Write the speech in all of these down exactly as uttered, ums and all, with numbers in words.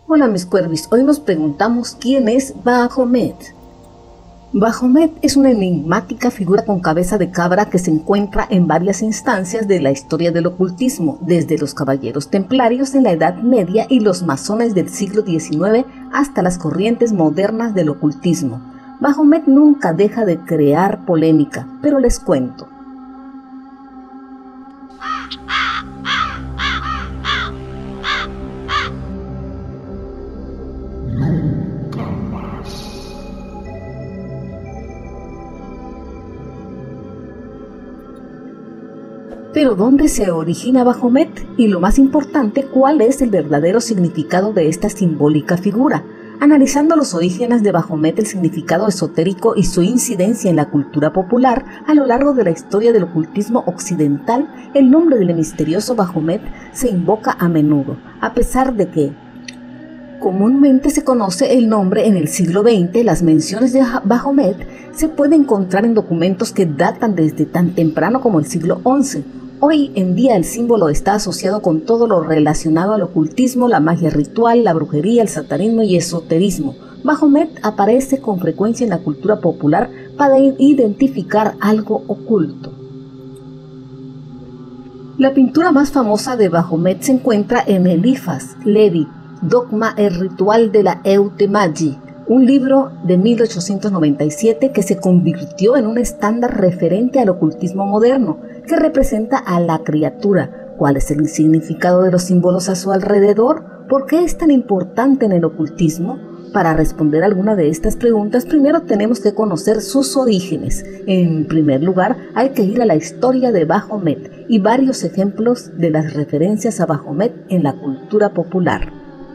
Hola mis cuervis, hoy nos preguntamos quién es Baphomet. Baphomet es una enigmática figura con cabeza de cabra que se encuentra en varias instancias de la historia del ocultismo, desde los caballeros templarios en la Edad Media y los masones del siglo diecinueve hasta las corrientes modernas del ocultismo. Baphomet nunca deja de crear polémica, pero les cuento. Pero ¿dónde se origina Baphomet? Y lo más importante, ¿cuál es el verdadero significado de esta simbólica figura? Analizando los orígenes de Baphomet, el significado esotérico y su incidencia en la cultura popular a lo largo de la historia del ocultismo occidental, el nombre del misterioso Baphomet se invoca a menudo, a pesar de que comúnmente se conoce el nombre en el siglo veinte, las menciones de Baphomet se pueden encontrar en documentos que datan desde tan temprano como el siglo once. Hoy en día el símbolo está asociado con todo lo relacionado al ocultismo, la magia ritual, la brujería, el satanismo y esoterismo. Baphomet aparece con frecuencia en la cultura popular para identificar algo oculto. La pintura más famosa de Baphomet se encuentra en Eliphas Levi, Dogma el ritual de la Eutemagi, un libro de mil ochocientos noventa y siete que se convirtió en un estándar referente al ocultismo moderno, que representa a la criatura. ¿Cuál es el significado de los símbolos a su alrededor? ¿Por qué es tan importante en el ocultismo? Para responder alguna de estas preguntas, primero tenemos que conocer sus orígenes. En primer lugar, hay que ir a la historia de Baphomet y varios ejemplos de las referencias a Baphomet en la cultura popular.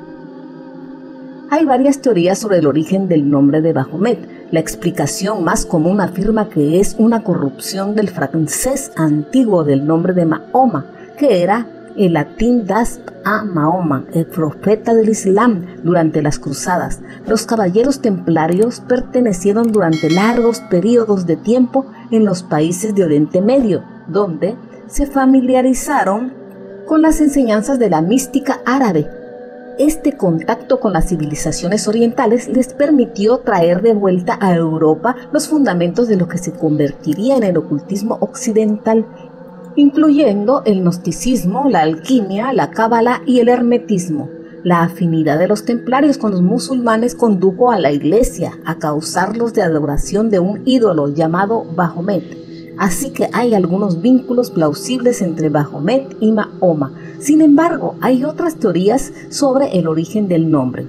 Hay varias teorías sobre el origen del nombre de Baphomet. La explicación más común afirma que es una corrupción del francés antiguo del nombre de Mahoma, que era el latín Dasp a Mahoma, el profeta del Islam durante las cruzadas. Los caballeros templarios pertenecieron durante largos periodos de tiempo en los países de Oriente Medio, donde se familiarizaron con las enseñanzas de la mística árabe. Este contacto con las civilizaciones orientales les permitió traer de vuelta a Europa los fundamentos de lo que se convertiría en el ocultismo occidental, incluyendo el gnosticismo, la alquimia, la cábala y el hermetismo. La afinidad de los templarios con los musulmanes condujo a la iglesia a causarlos de adoración de un ídolo llamado Baphomet. Así que hay algunos vínculos plausibles entre Baphomet y Mahoma. Sin embargo, hay otras teorías sobre el origen del nombre.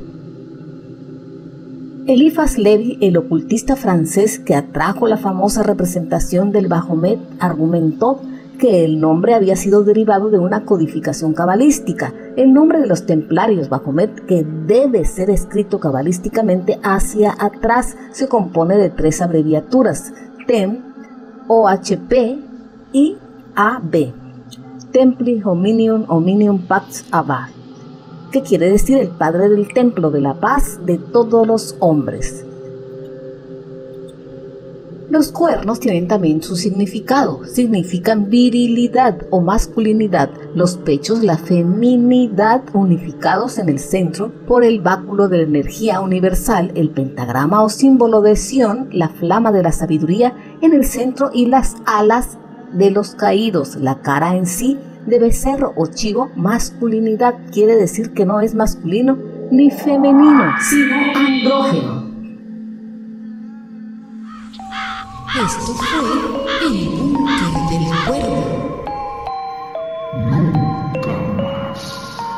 Eliphas Levi, el ocultista francés que atrajo la famosa representación del Baphomet, argumentó que el nombre había sido derivado de una codificación cabalística. El nombre de los templarios Baphomet, que debe ser escrito cabalísticamente hacia atrás, se compone de tres abreviaturas: Tem, O H P y A B, Templi Hominium Hominium Pax Abad, que quiere decir el Padre del Templo de la Paz de todos los hombres. Los cuernos tienen también su significado, significan virilidad o masculinidad, los pechos la feminidad, unificados en el centro por el báculo de la energía universal, el pentagrama o símbolo de Sion, la flama de la sabiduría en el centro, y las alas de los caídos. La cara en sí de becerro o chivo, masculinidad, quiere decir que no es masculino ni femenino, sino andrógeno. Esto fue el búnker del cuervo. Nunca más.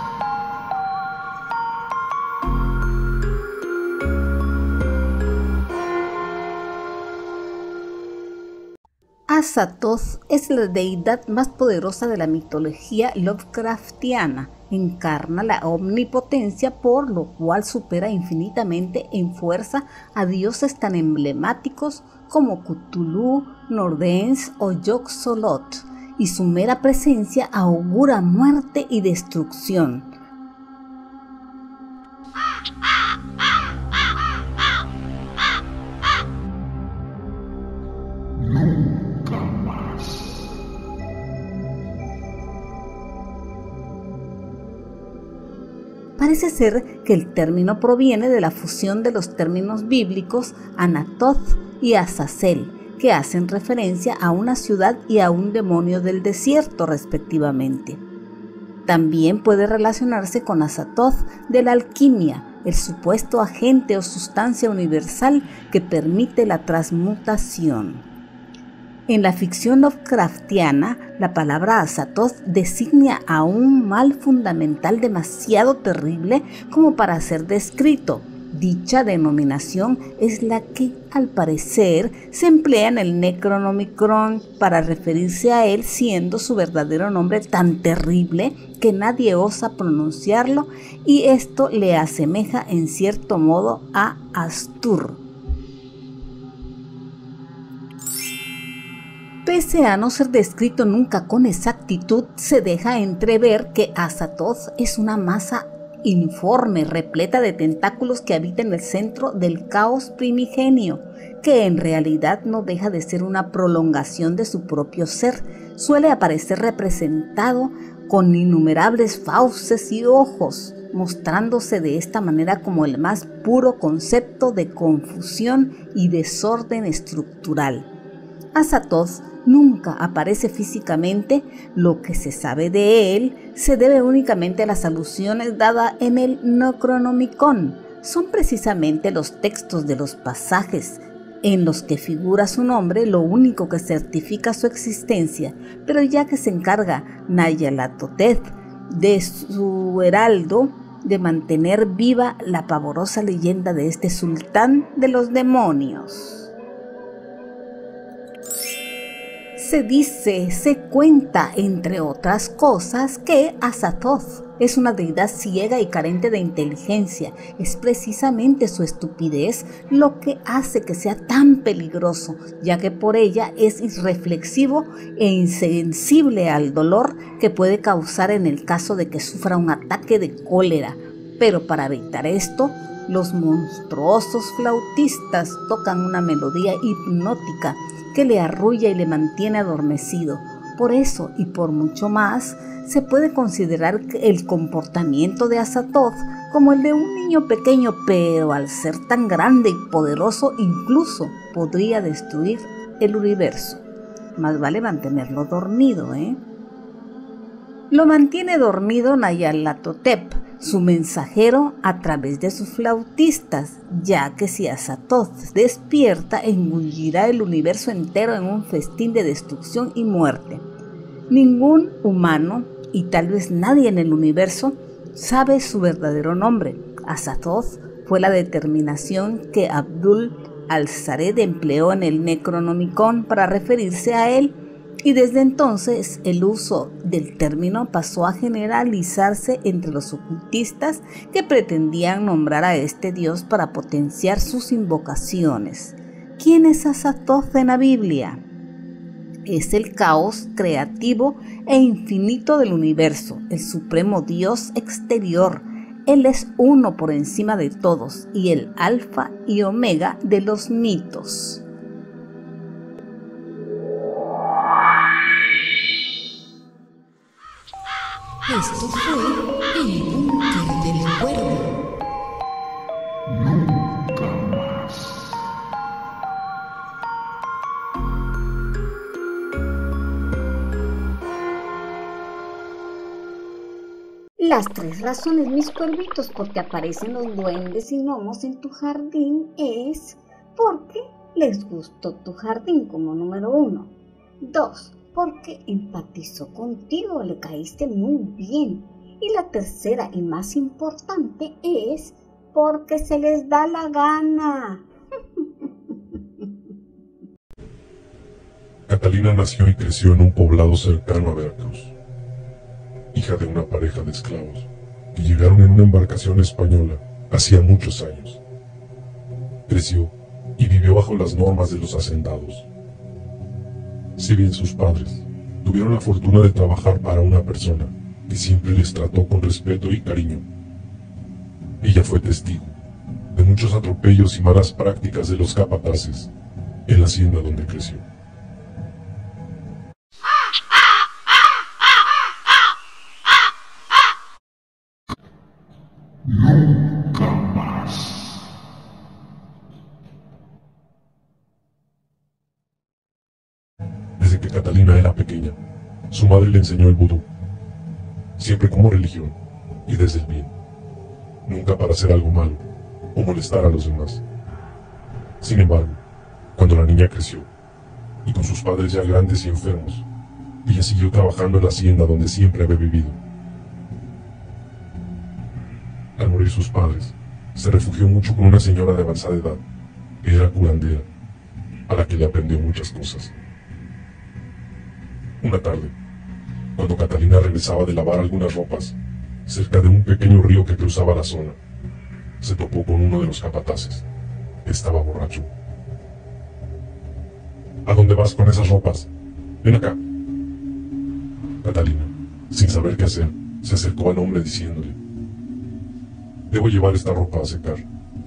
Azathoth es la deidad más poderosa de la mitología Lovecraftiana. Encarna la omnipotencia, por lo cual supera infinitamente en fuerza a dioses tan emblemáticos como Cthulhu, Nordens o Yog-Sothoth, y su mera presencia augura muerte y destrucción. Nunca más. Parece ser que el término proviene de la fusión de los términos bíblicos Anatoth y Azazel, que hacen referencia a una ciudad y a un demonio del desierto respectivamente. También puede relacionarse con Azathoth de la alquimia, el supuesto agente o sustancia universal que permite la transmutación. En la ficción Lovecraftiana, la palabra Azathoth designa a un mal fundamental demasiado terrible como para ser descrito. Dicha denominación es la que, al parecer, se emplea en el Necronomicon para referirse a él, siendo su verdadero nombre tan terrible que nadie osa pronunciarlo, y esto le asemeja en cierto modo a Astur. Pese a no ser descrito nunca con exactitud, se deja entrever que Azathoth es una masa informe, repleta de tentáculos que habita en el centro del caos primigenio, que en realidad no deja de ser una prolongación de su propio ser. Suele aparecer representado con innumerables fauces y ojos, mostrándose de esta manera como el más puro concepto de confusión y desorden estructural. Azathoth nunca aparece físicamente. Lo que se sabe de él se debe únicamente a las alusiones dadas en el Necronomicon. Son precisamente los textos de los pasajes en los que figura su nombre lo único que certifica su existencia, pero ya que se encarga Nyarlathotep de su heraldo de mantener viva la pavorosa leyenda de este sultán de los demonios. Se dice, se cuenta, entre otras cosas, que Azathoth es una deidad ciega y carente de inteligencia. Es precisamente su estupidez lo que hace que sea tan peligroso, ya que por ella es irreflexivo e insensible al dolor que puede causar en el caso de que sufra un ataque de cólera. Pero para evitar esto, los monstruosos flautistas tocan una melodía hipnótica que le arrulla y le mantiene adormecido. Por eso y por mucho más, se puede considerar el comportamiento de Azathoth como el de un niño pequeño, pero al ser tan grande y poderoso, incluso podría destruir el universo. Más vale mantenerlo dormido, ¿eh? Lo mantiene dormido Nyarlathotep, su mensajero, a través de sus flautistas, ya que si Azathoth despierta, engullirá el universo entero en un festín de destrucción y muerte. Ningún humano, y tal vez nadie en el universo, sabe su verdadero nombre. Azathoth fue la determinación que Abdul al-Zared empleó en el Necronomicon para referirse a él, y desde entonces el uso del término pasó a generalizarse entre los ocultistas que pretendían nombrar a este dios para potenciar sus invocaciones. ¿Quién es Azathoth en la Biblia? Es el caos creativo e infinito del universo, el supremo dios exterior. Él es uno por encima de todos y el alfa y omega de los mitos. Esto fue el búnker del cuervo. Nunca más. Las tres razones, mis cuervitos, porque aparecen los duendes y gnomos en tu jardín es porque les gustó tu jardín como número uno. Dos, porque empatizó contigo, le caíste muy bien. Y la tercera y más importante es porque se les da la gana. Catalina nació y creció en un poblado cercano a Veracruz, hija de una pareja de esclavos que llegaron en una embarcación española hacía muchos años. Creció y vivió bajo las normas de los hacendados. Si bien sus padres tuvieron la fortuna de trabajar para una persona que siempre les trató con respeto y cariño, ella fue testigo de muchos atropellos y malas prácticas de los capataces en la hacienda donde creció. Catalina era pequeña, su madre le enseñó el vudú, siempre como religión y desde el bien, nunca para hacer algo malo o molestar a los demás. Sin embargo, cuando la niña creció, y con sus padres ya grandes y enfermos, ella siguió trabajando en la hacienda donde siempre había vivido. Al morir sus padres, se refugió mucho con una señora de avanzada edad, que era curandera, a la que le aprendió muchas cosas. Una tarde, cuando Catalina regresaba de lavar algunas ropas, cerca de un pequeño río que cruzaba la zona, se topó con uno de los capataces. Estaba borracho. ¿A dónde vas con esas ropas? Ven acá. Catalina, sin saber qué hacer, se acercó al hombre diciéndole: debo llevar esta ropa a secar.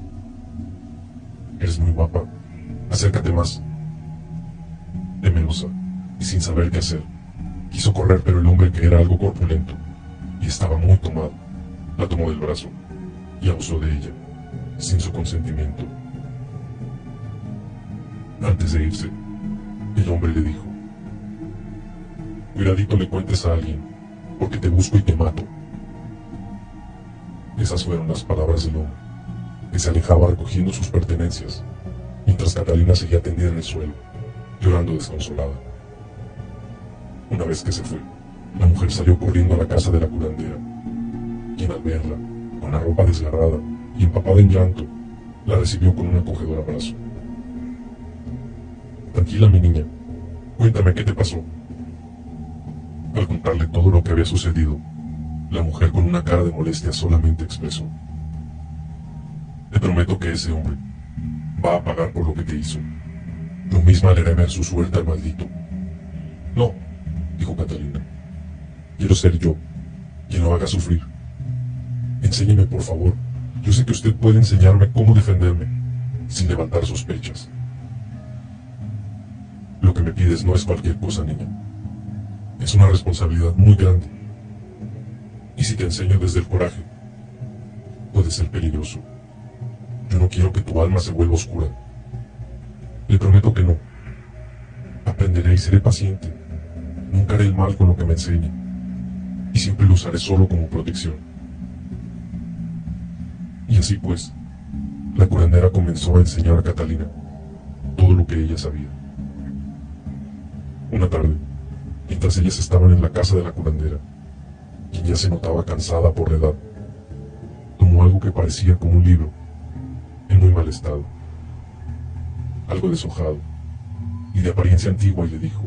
Eres muy guapa. Acércate más. Temerosa y sin saber qué hacer, quiso correr, pero el hombre, que era algo corpulento y estaba muy tomado, la tomó del brazo y abusó de ella, sin su consentimiento. Antes de irse, el hombre le dijo: cuidadito le cuentes a alguien, porque te busco y te mato. Esas fueron las palabras del hombre, que se alejaba recogiendo sus pertenencias, mientras Catalina seguía tendida en el suelo, llorando desconsolada. Una vez que se fue, la mujer salió corriendo a la casa de la curandera, quien, al verla, con la ropa desgarrada y empapada en llanto, la recibió con un acogedor abrazo. Tranquila, mi niña, cuéntame qué te pasó. Al contarle todo lo que había sucedido, la mujer, con una cara de molestia, solamente expresó: te prometo que ese hombre va a pagar por lo que te hizo. Yo misma le haré ver su suerte al maldito. No, dijo Catalina, quiero ser yo quien lo haga sufrir. Enséñeme, por favor. Yo sé que usted puede enseñarme cómo defenderme, sin levantar sospechas. Lo que me pides no es cualquier cosa, niña. Es una responsabilidad muy grande. Y si te enseño desde el coraje, puede ser peligroso. Yo no quiero que tu alma se vuelva oscura. Le prometo que no. Aprenderé y seré paciente. Nunca haré el mal con lo que me enseñe. Y siempre lo usaré solo como protección. Y así pues, la curandera comenzó a enseñar a Catalina todo lo que ella sabía. Una tarde, mientras ellas estaban en la casa de la curandera, quien ya se notaba cansada por la edad, tomó algo que parecía como un libro, en muy mal estado, algo deshojado y de apariencia antigua, y le dijo: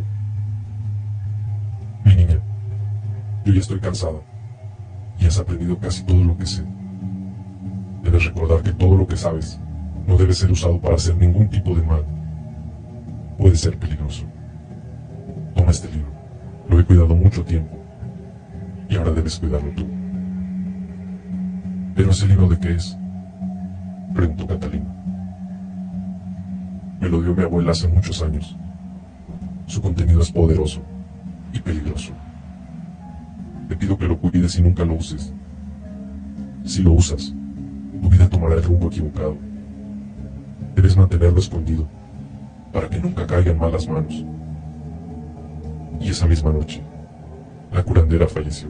mi niña, yo ya estoy cansada y has aprendido casi todo lo que sé. Debes recordar que todo lo que sabes no debe ser usado para hacer ningún tipo de mal. Puede ser peligroso. Toma este libro, lo he cuidado mucho tiempo y ahora debes cuidarlo tú. ¿Pero ese libro de qué es?, preguntó Catalina. Me lo dio mi abuela hace muchos años. Su contenido es poderoso y peligroso. Te pido que lo cuides y nunca lo uses. Si lo usas, tu vida tomará el rumbo equivocado. Debes mantenerlo escondido para que nunca caiga en malas manos. Y esa misma noche, la curandera falleció.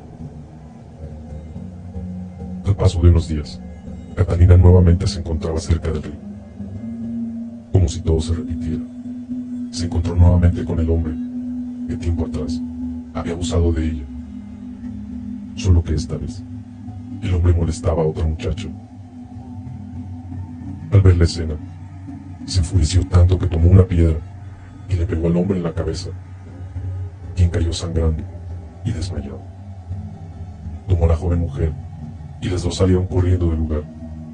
Al paso de unos días, Catalina nuevamente se encontraba cerca del río. Como si todo se repitiera, se encontró nuevamente con el hombre que tiempo atrás había abusado de ella. Solo que esta vez, el hombre molestaba a otro muchacho. Al ver la escena, se enfureció tanto que tomó una piedra y le pegó al hombre en la cabeza, quien cayó sangrando y desmayado. Tomó a la joven mujer y las dos salieron corriendo del lugar.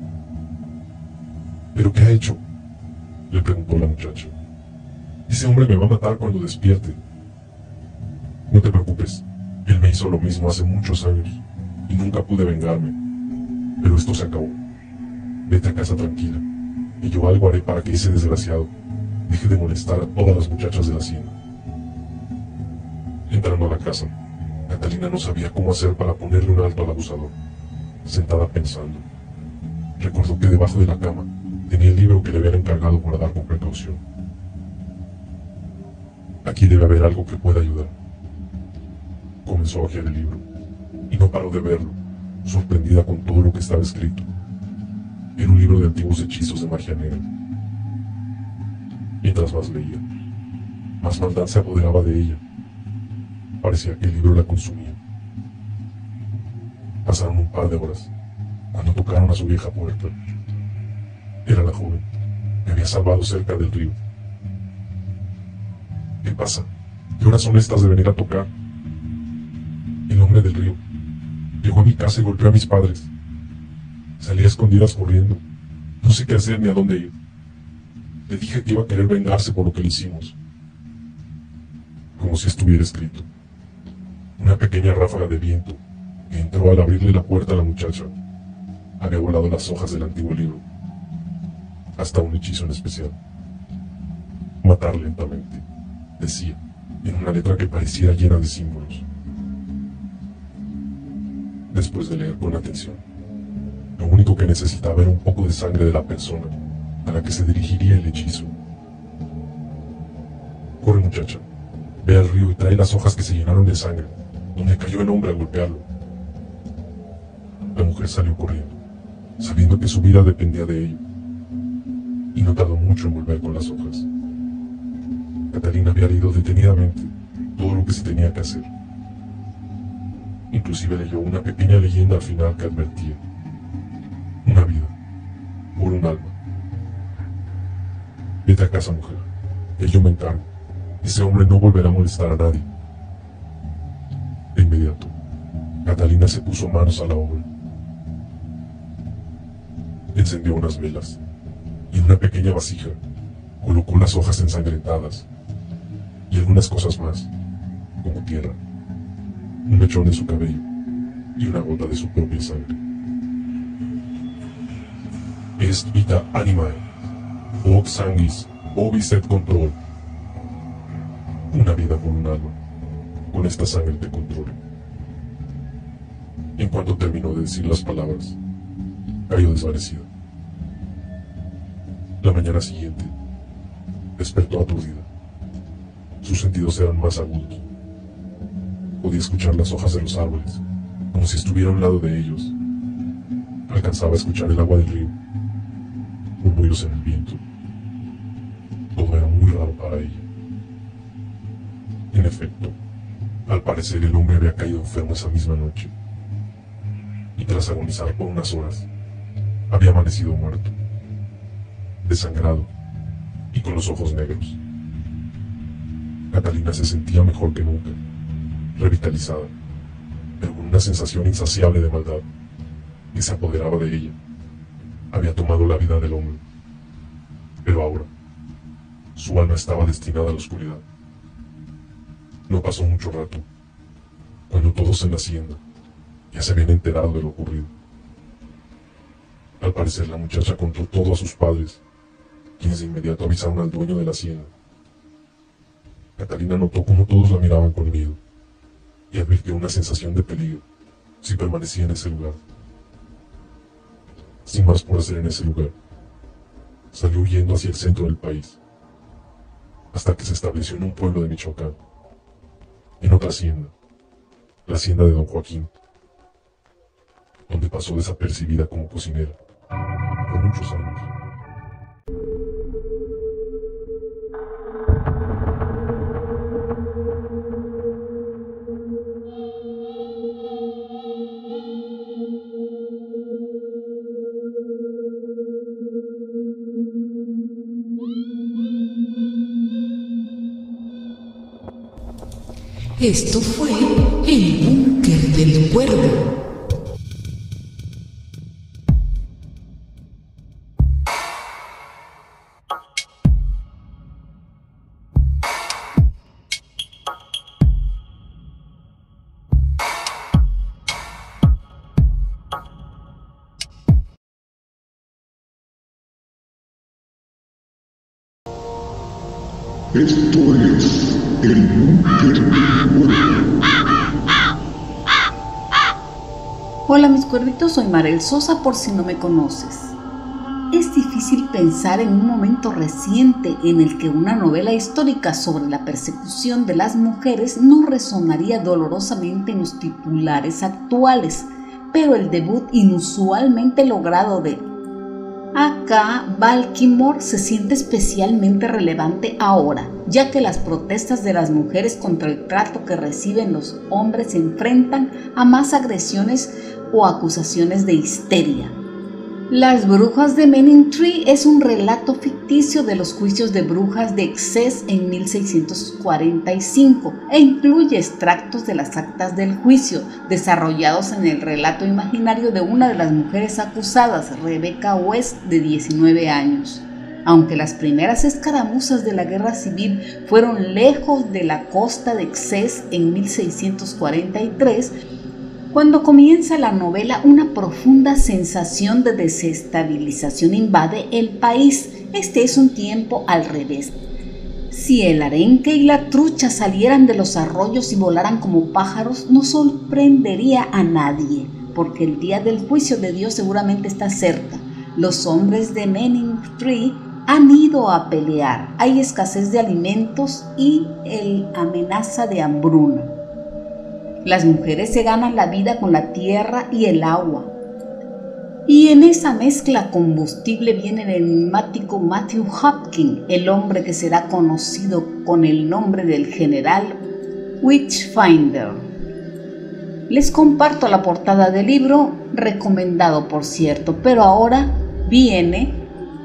¿Pero qué ha hecho?, le preguntó la muchacha. Ese hombre me va a matar cuando despierte. No te preocupes, él me hizo lo mismo hace muchos años y nunca pude vengarme. Pero esto se acabó. Vete a casa tranquila, y yo algo haré para que ese desgraciado deje de molestar a todas las muchachas de la hacienda. Entrando a la casa, Catalina no sabía cómo hacer para ponerle un alto al abusador. Sentada pensando, recordó que debajo de la cama tenía el libro que le habían encargado guardar con precaución. Aquí debe haber algo que pueda ayudar. Comenzó a hojear el libro, y no paró de verlo, sorprendida con todo lo que estaba escrito. Era un libro de antiguos hechizos de magia negra. Mientras más leía, más maldad se apoderaba de ella. Parecía que el libro la consumía. Pasaron un par de horas, cuando tocaron a su vieja puerta. Era la joven que había salvado cerca del río. ¿Qué pasa? ¿Qué horas son estas de venir a tocar? El hombre del río llegó a mi casa y golpeó a mis padres. Salí a escondidas corriendo. No sé qué hacer ni a dónde ir. Le dije que iba a querer vengarse por lo que le hicimos. Como si estuviera escrito. Una pequeña ráfaga de viento que entró al abrirle la puerta a la muchacha había volado las hojas del antiguo libro. Hasta un hechizo en especial. Matar lentamente, decía, en una letra que pareciera llena de símbolos. Después de leer con atención, lo único que necesitaba era un poco de sangre de la persona a la que se dirigiría el hechizo. Corre, muchacha, ve al río y trae las hojas que se llenaron de sangre, donde cayó el hombre al golpearlo. La mujer salió corriendo, sabiendo que su vida dependía de ello, y no tardó mucho en volver con las hojas. Catalina había leído detenidamente todo lo que se tenía que hacer. Inclusive leyó una pequeña leyenda al final que advertía: una vida por un alma. Vete a casa, mujer, que yo me encargo. Ese hombre no volverá a molestar a nadie. De inmediato, Catalina se puso manos a la obra. Encendió unas velas y en una pequeña vasija colocó las hojas ensangrentadas y algunas cosas más, como tierra, un mechón de su cabello y una gota de su propia sangre. Est vita animae, hoc sanguis, ovis et control. Una vida por un alma, con esta sangre te controlo. En cuanto terminó de decir las palabras, cayó desvanecida. La mañana siguiente, despertó aturdida. Sus sentidos eran más agudos. Podía escuchar las hojas de los árboles, como si estuviera a un lado de ellos. Alcanzaba a escuchar el agua del río, murmullos en el viento. Todo era muy raro para ella. En efecto, al parecer el hombre había caído enfermo esa misma noche, y tras agonizar por unas horas, había amanecido muerto, desangrado y con los ojos negros. Catalina se sentía mejor que nunca, revitalizada, pero con una sensación insaciable de maldad que se apoderaba de ella. Había tomado la vida del hombre, pero ahora su alma estaba destinada a la oscuridad. No pasó mucho rato, cuando todos en la hacienda ya se habían enterado de lo ocurrido. Al parecer la muchacha contó todo a sus padres, quienes de inmediato avisaron al dueño de la hacienda. Catalina notó cómo todos la miraban con miedo, y advirtió una sensación de peligro si permanecía en ese lugar. Sin más por hacer en ese lugar, salió huyendo hacia el centro del país, hasta que se estableció en un pueblo de Michoacán, en otra hacienda, la hacienda de don Joaquín, donde pasó desapercibida como cocinera por muchos años. Esto fue el búnker del cuervo. Esto es el búnker del cuervo. Hola mis cuervitos, soy Marel Sosa por si no me conoces. Es difícil pensar en un momento reciente en el que una novela histórica sobre la persecución de las mujeres no resonaría dolorosamente en los titulares actuales, pero el debut inusualmente logrado de A K Baltimore se siente especialmente relevante ahora, ya que las protestas de las mujeres contra el trato que reciben los hombres se enfrentan a más agresiones o acusaciones de histeria. Las brujas de Manningtree es un relato ficticio de los juicios de brujas de Essex en mil seiscientos cuarenta y cinco e incluye extractos de las actas del juicio, desarrollados en el relato imaginario de una de las mujeres acusadas, Rebecca West, de diecinueve años. Aunque las primeras escaramuzas de la guerra civil fueron lejos de la costa de Essex en mil seiscientos cuarenta y tres, cuando comienza la novela, una profunda sensación de desestabilización invade el país. Este es un tiempo al revés. Si el arenque y la trucha salieran de los arroyos y volaran como pájaros, no sorprendería a nadie, porque el día del juicio de Dios seguramente está cerca. Los hombres de Manningtree han ido a pelear. Hay escasez de alimentos y el amenaza de hambruna. Las mujeres se ganan la vida con la tierra y el agua. Y en esa mezcla combustible viene el enigmático Matthew Hopkins, el hombre que será conocido con el nombre del general Witchfinder. Les comparto la portada del libro, recomendado por cierto, pero ahora viene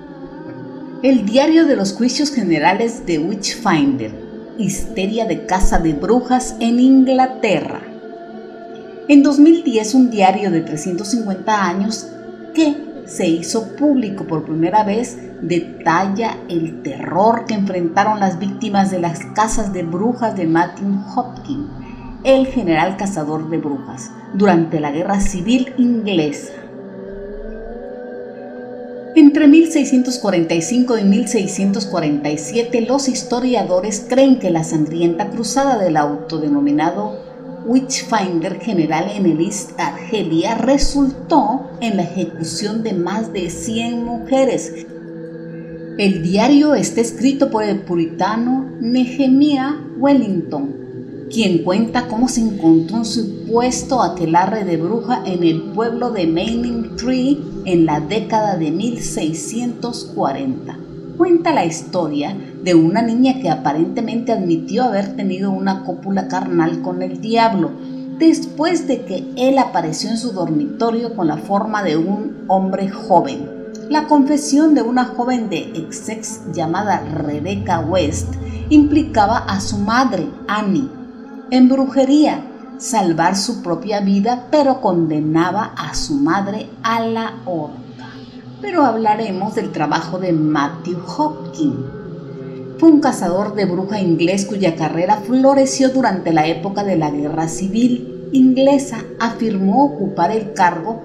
el diario de los juicios generales de Witchfinder, histeria de casa de brujas en Inglaterra. En dos mil diez, un diario de trescientos cincuenta años que se hizo público por primera vez detalla el terror que enfrentaron las víctimas de las casas de brujas de Matthew Hopkins, el general cazador de brujas, durante la Guerra Civil Inglesa. Entre mil seiscientos cuarenta y cinco y mil seiscientos cuarenta y siete, los historiadores creen que la sangrienta cruzada del autodenominado Witchfinder general en el East Argelia resultó en la ejecución de más de cien mujeres. El diario está escrito por el puritano Nehemiah Wellington, quien cuenta cómo se encontró un supuesto aquelarre de bruja en el pueblo de Manningtree en la década de mil seiscientos cuarenta. Cuenta la historia de una niña que aparentemente admitió haber tenido una cópula carnal con el diablo, después de que él apareció en su dormitorio con la forma de un hombre joven. La confesión de una joven de Essex llamada Rebecca West implicaba a su madre, Annie, en brujería, salvar su propia vida, pero condenaba a su madre a la horca. Pero hablaremos del trabajo de Matthew Hopkins. Fue un cazador de bruja inglés cuya carrera floreció durante la época de la Guerra Civil Inglesa. Afirmó ocupar el cargo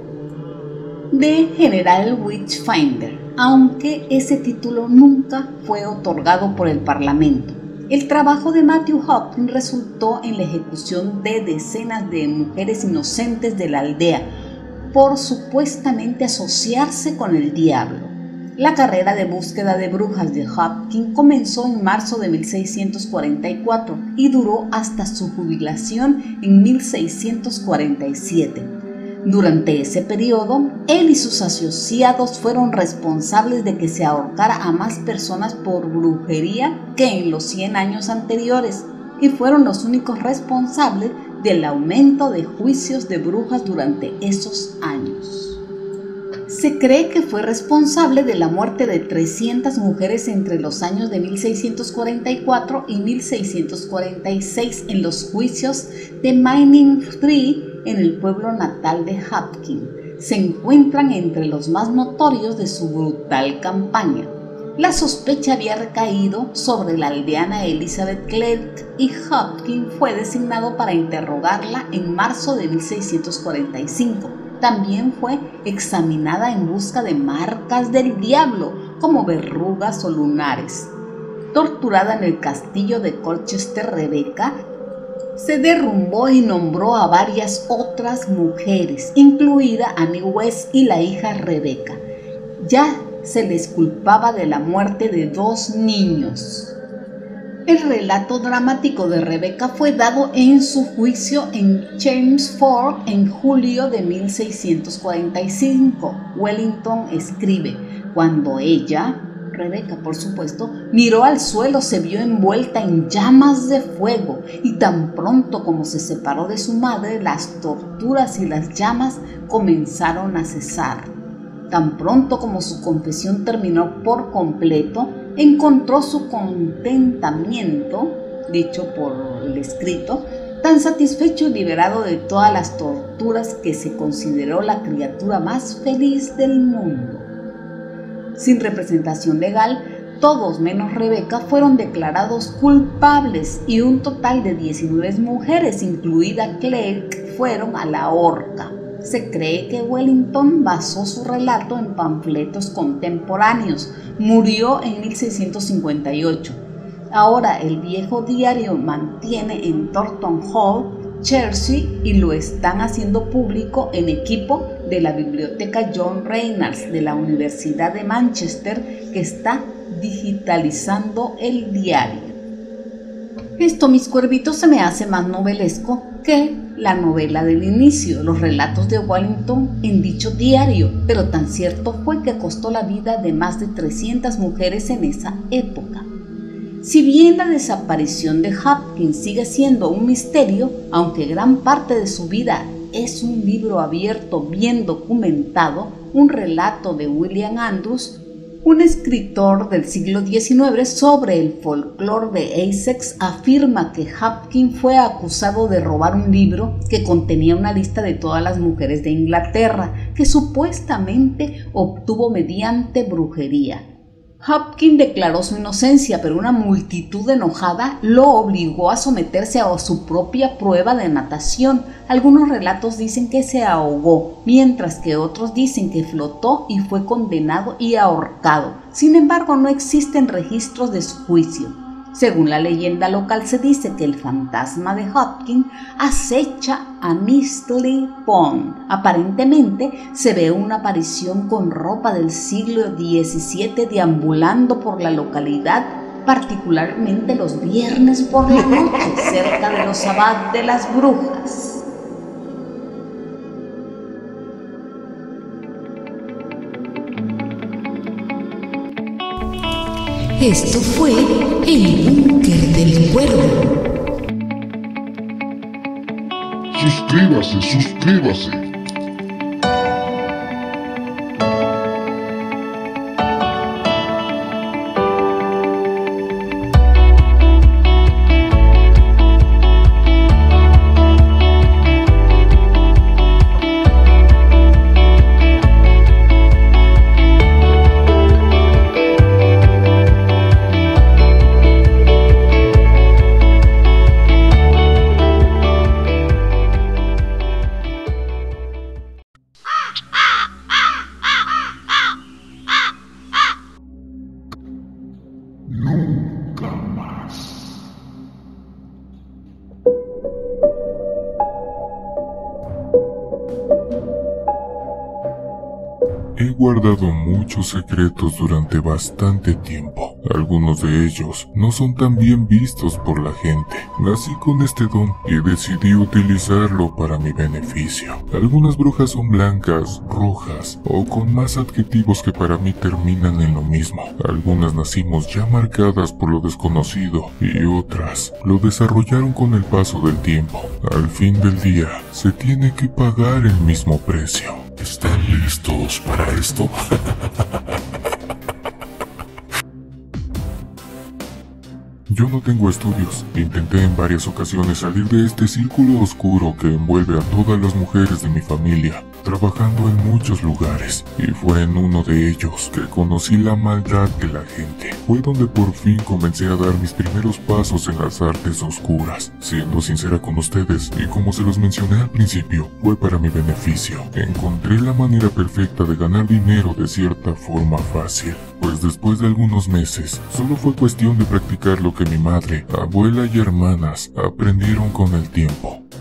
de General Witchfinder, aunque ese título nunca fue otorgado por el Parlamento. El trabajo de Matthew Hopkins resultó en la ejecución de decenas de mujeres inocentes de la aldea por supuestamente asociarse con el diablo. La carrera de búsqueda de brujas de Hopkins comenzó en marzo de mil seiscientos cuarenta y cuatro y duró hasta su jubilación en mil seiscientos cuarenta y siete. Durante ese periodo, él y sus asociados fueron responsables de que se ahorcara a más personas por brujería que en los cien años anteriores, y fueron los únicos responsables del aumento de juicios de brujas durante esos años. Se cree que fue responsable de la muerte de trescientas mujeres entre los años de mil seiscientos cuarenta y cuatro y mil seiscientos cuarenta y seis en los juicios de Manningtree en el pueblo natal de Hopkins. Se encuentran entre los más notorios de su brutal campaña. La sospecha había recaído sobre la aldeana Elizabeth Clark y Hopkins fue designado para interrogarla en marzo de mil seiscientos cuarenta y cinco. También fue examinada en busca de marcas del diablo, como verrugas o lunares. Torturada en el castillo de Colchester, Rebecca se derrumbó y nombró a varias otras mujeres, incluida Annie West y la hija Rebecca. Ya se les culpaba de la muerte de dos niños. El relato dramático de Rebeca fue dado en su juicio en Chelmsford en julio de mil seiscientos cuarenta y cinco. Wellington escribe: cuando ella, Rebeca por supuesto, miró al suelo, se vio envuelta en llamas de fuego, y tan pronto como se separó de su madre, las torturas y las llamas comenzaron a cesar. Tan pronto como su confesión terminó por completo, encontró su contentamiento, dicho por el escrito, tan satisfecho y liberado de todas las torturas que se consideró la criatura más feliz del mundo. Sin representación legal, todos menos Rebeca fueron declarados culpables y un total de diecinueve mujeres, incluida Clegg, fueron a la horca. Se cree que Wellington basó su relato en panfletos contemporáneos. Murió en mil seiscientos cincuenta y ocho. Ahora el viejo diario mantiene en Thornton Hall, Chelsea, y lo están haciendo público en equipo de la biblioteca John Reynolds de la Universidad de Manchester, que está digitalizando el diario. Esto, mis cuervitos, se me hace más novelesco que la novela del inicio, los relatos de Wellington en dicho diario, pero tan cierto fue que costó la vida de más de trescientas mujeres en esa época. Si bien la desaparición de Hopkins sigue siendo un misterio, aunque gran parte de su vida es un libro abierto bien documentado, un relato de William Andrews, un escritor del siglo diecinueve, sobre el folclore de Essex, afirma que Hopkins fue acusado de robar un libro que contenía una lista de todas las mujeres de Inglaterra que supuestamente obtuvo mediante brujería. Hopkins declaró su inocencia, pero una multitud enojada lo obligó a someterse a su propia prueba de natación. Algunos relatos dicen que se ahogó, mientras que otros dicen que flotó y fue condenado y ahorcado. Sin embargo, no existen registros de su juicio. Según la leyenda local, se dice que el fantasma de Hopkins acecha a Mistley Pond. Aparentemente se ve una aparición con ropa del siglo diecisiete deambulando por la localidad, particularmente los viernes por la noche, cerca de los abad de las brujas. Esto fue El Búnker del Cuervo. Suscríbase, suscríbase. He guardado muchos secretos durante bastante tiempo. Algunos de ellos no son tan bien vistos por la gente. Nací con este don y decidí utilizarlo para mi beneficio. Algunas brujas son blancas, rojas o con más adjetivos que para mí terminan en lo mismo. Algunas nacimos ya marcadas por lo desconocido y otras lo desarrollaron con el paso del tiempo. Al fin del día, se tiene que pagar el mismo precio. ¿Están listos para esto? Yo no tengo estudios. Intenté en varias ocasiones salir de este círculo oscuro que envuelve a todas las mujeres de mi familia, trabajando en muchos lugares, y fue en uno de ellos que conocí la maldad de la gente. Fue donde por fin comencé a dar mis primeros pasos en las artes oscuras. Siendo sincera con ustedes, y como se los mencioné al principio, fue para mi beneficio. Encontré la manera perfecta de ganar dinero de cierta forma fácil, pues después de algunos meses, solo fue cuestión de practicar lo que mi madre, abuela y hermanas aprendieron con el tiempo.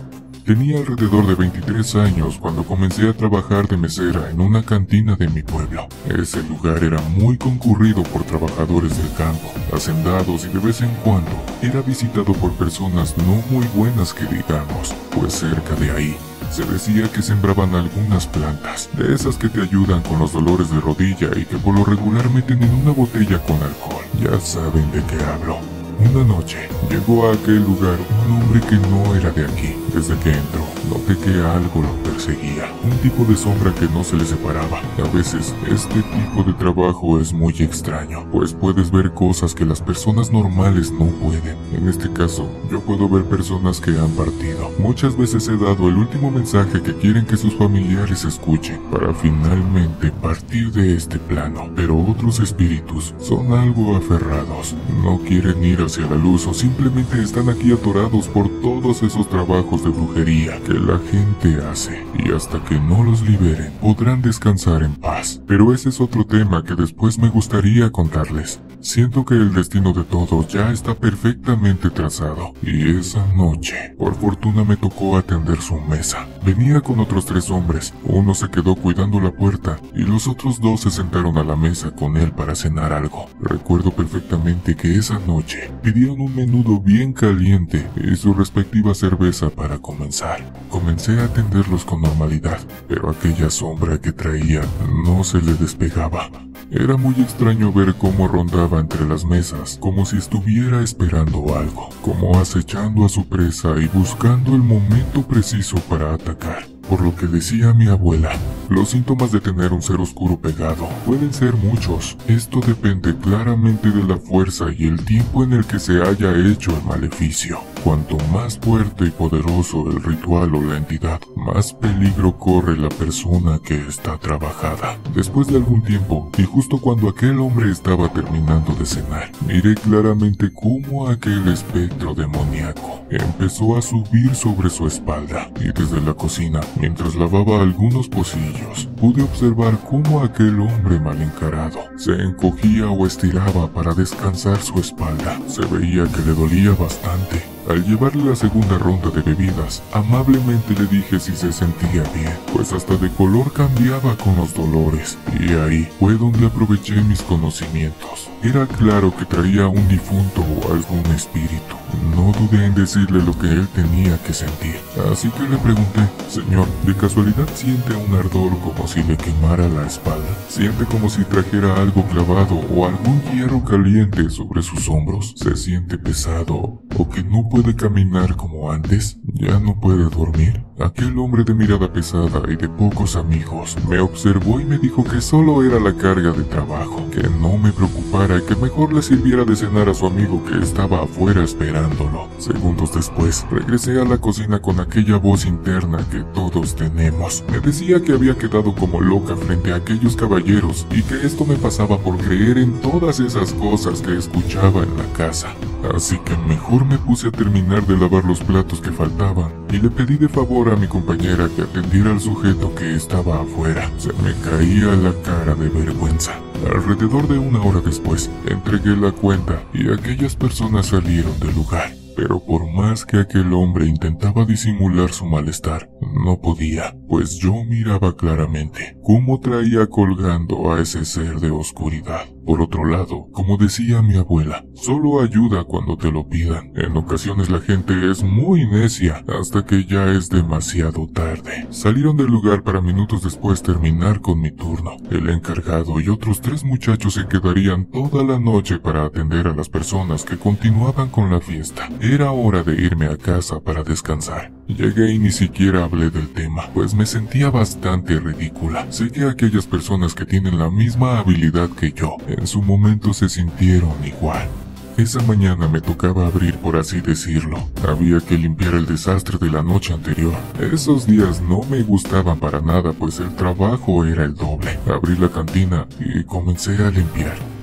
Tenía alrededor de veintitrés años cuando comencé a trabajar de mesera en una cantina de mi pueblo. Ese lugar era muy concurrido por trabajadores del campo, hacendados, y de vez en cuando era visitado por personas no muy buenas que digamos, pues cerca de ahí se decía que sembraban algunas plantas, de esas que te ayudan con los dolores de rodilla y que por lo regular meten en una botella con alcohol. Ya saben de qué hablo. Una noche llegó a aquel lugar un hombre que no era de aquí. Desde que entró, noté que algo lo perseguía, un tipo de sombra que no se le separaba. A veces, este tipo de trabajo es muy extraño, pues puedes ver cosas que las personas normales no pueden. En este caso, yo puedo ver personas que han partido. Muchas veces he dado el último mensaje que quieren que sus familiares escuchen, para finalmente partir de este plano. Pero otros espíritus son algo aferrados, no quieren ir hacia la luz o simplemente están aquí atorados por todos esos trabajos de brujería que la gente hace, y hasta que no los liberen podrán descansar en paz. Pero ese es otro tema que después me gustaría contarles. Siento que el destino de todos ya está perfectamente trazado, y esa noche, por fortuna, me tocó atender su mesa. Venía con otros tres hombres, uno se quedó cuidando la puerta y los otros dos se sentaron a la mesa con él para cenar algo. Recuerdo perfectamente que esa noche pidieron un menudo bien caliente y su respectiva cerveza para comenzar. Comencé a atenderlos con normalidad, pero aquella sombra que traía no se le despegaba. Era muy extraño ver cómo rondaba entre las mesas, como si estuviera esperando algo, como acechando a su presa y buscando el momento preciso para atacar. Por lo que decía mi abuela, los síntomas de tener un ser oscuro pegado pueden ser muchos. Esto depende claramente de la fuerza y el tiempo en el que se haya hecho el maleficio. Cuanto más fuerte y poderoso el ritual o la entidad, más peligro corre la persona que está trabajada. Después de algún tiempo, y justo cuando aquel hombre estaba terminando de cenar, miré claramente cómo aquel espectro demoníaco empezó a subir sobre su espalda, y desde la cocina, mientras lavaba algunos pocillos, pude observar cómo aquel hombre mal encarado se encogía o estiraba para descansar su espalda. Se veía que le dolía bastante. Al llevarle la segunda ronda de bebidas, amablemente le dije si se sentía bien, pues hasta de color cambiaba con los dolores, y ahí fue donde aproveché mis conocimientos. Era claro que traía un difunto o algún espíritu. No dudé en decirle lo que él tenía que sentir, así que le pregunté: señor, ¿de casualidad siente un ardor como si le quemara la espalda? ¿Siente como si trajera algo clavado o algún hierro caliente sobre sus hombros? ¿Se siente pesado o que no puede caminar como antes? ¿Ya no puede dormir? Aquel hombre de mirada pesada y de pocos amigos me observó y me dijo que solo era la carga de trabajo, que no me preocupara y que mejor le sirviera de cenar a su amigo que estaba afuera esperándolo. Segundos después, regresé a la cocina con aquella voz interna que todos tenemos. Me decía que había quedado como loca frente a aquellos caballeros y que esto me pasaba por creer en todas esas cosas que escuchaba en la casa. Así que mejor me puse a terminar de lavar los platos que faltaban y le pedí de favor a mi compañera que atendiera al sujeto que estaba afuera. Se me caía la cara de vergüenza. Alrededor de una hora después, entregué la cuenta y aquellas personas salieron del lugar. Pero por más que aquel hombre intentaba disimular su malestar, no podía, pues yo miraba claramente cómo traía colgando a ese ser de oscuridad. Por otro lado, como decía mi abuela, solo ayuda cuando te lo pidan. En ocasiones la gente es muy necia hasta que ya es demasiado tarde. Salieron del lugar para minutos después terminar con mi turno. El encargado y otros tres muchachos se quedarían toda la noche para atender a las personas que continuaban con la fiesta. Era hora de irme a casa para descansar. Llegué y ni siquiera hablé del tema, pues me sentía bastante ridícula. Sé que aquellas personas que tienen la misma habilidad que yo, en su momento se sintieron igual. Esa mañana me tocaba abrir, por así decirlo. Había que limpiar el desastre de la noche anterior. Esos días no me gustaban para nada, pues el trabajo era el doble. Abrí la cantina y comencé a limpiar.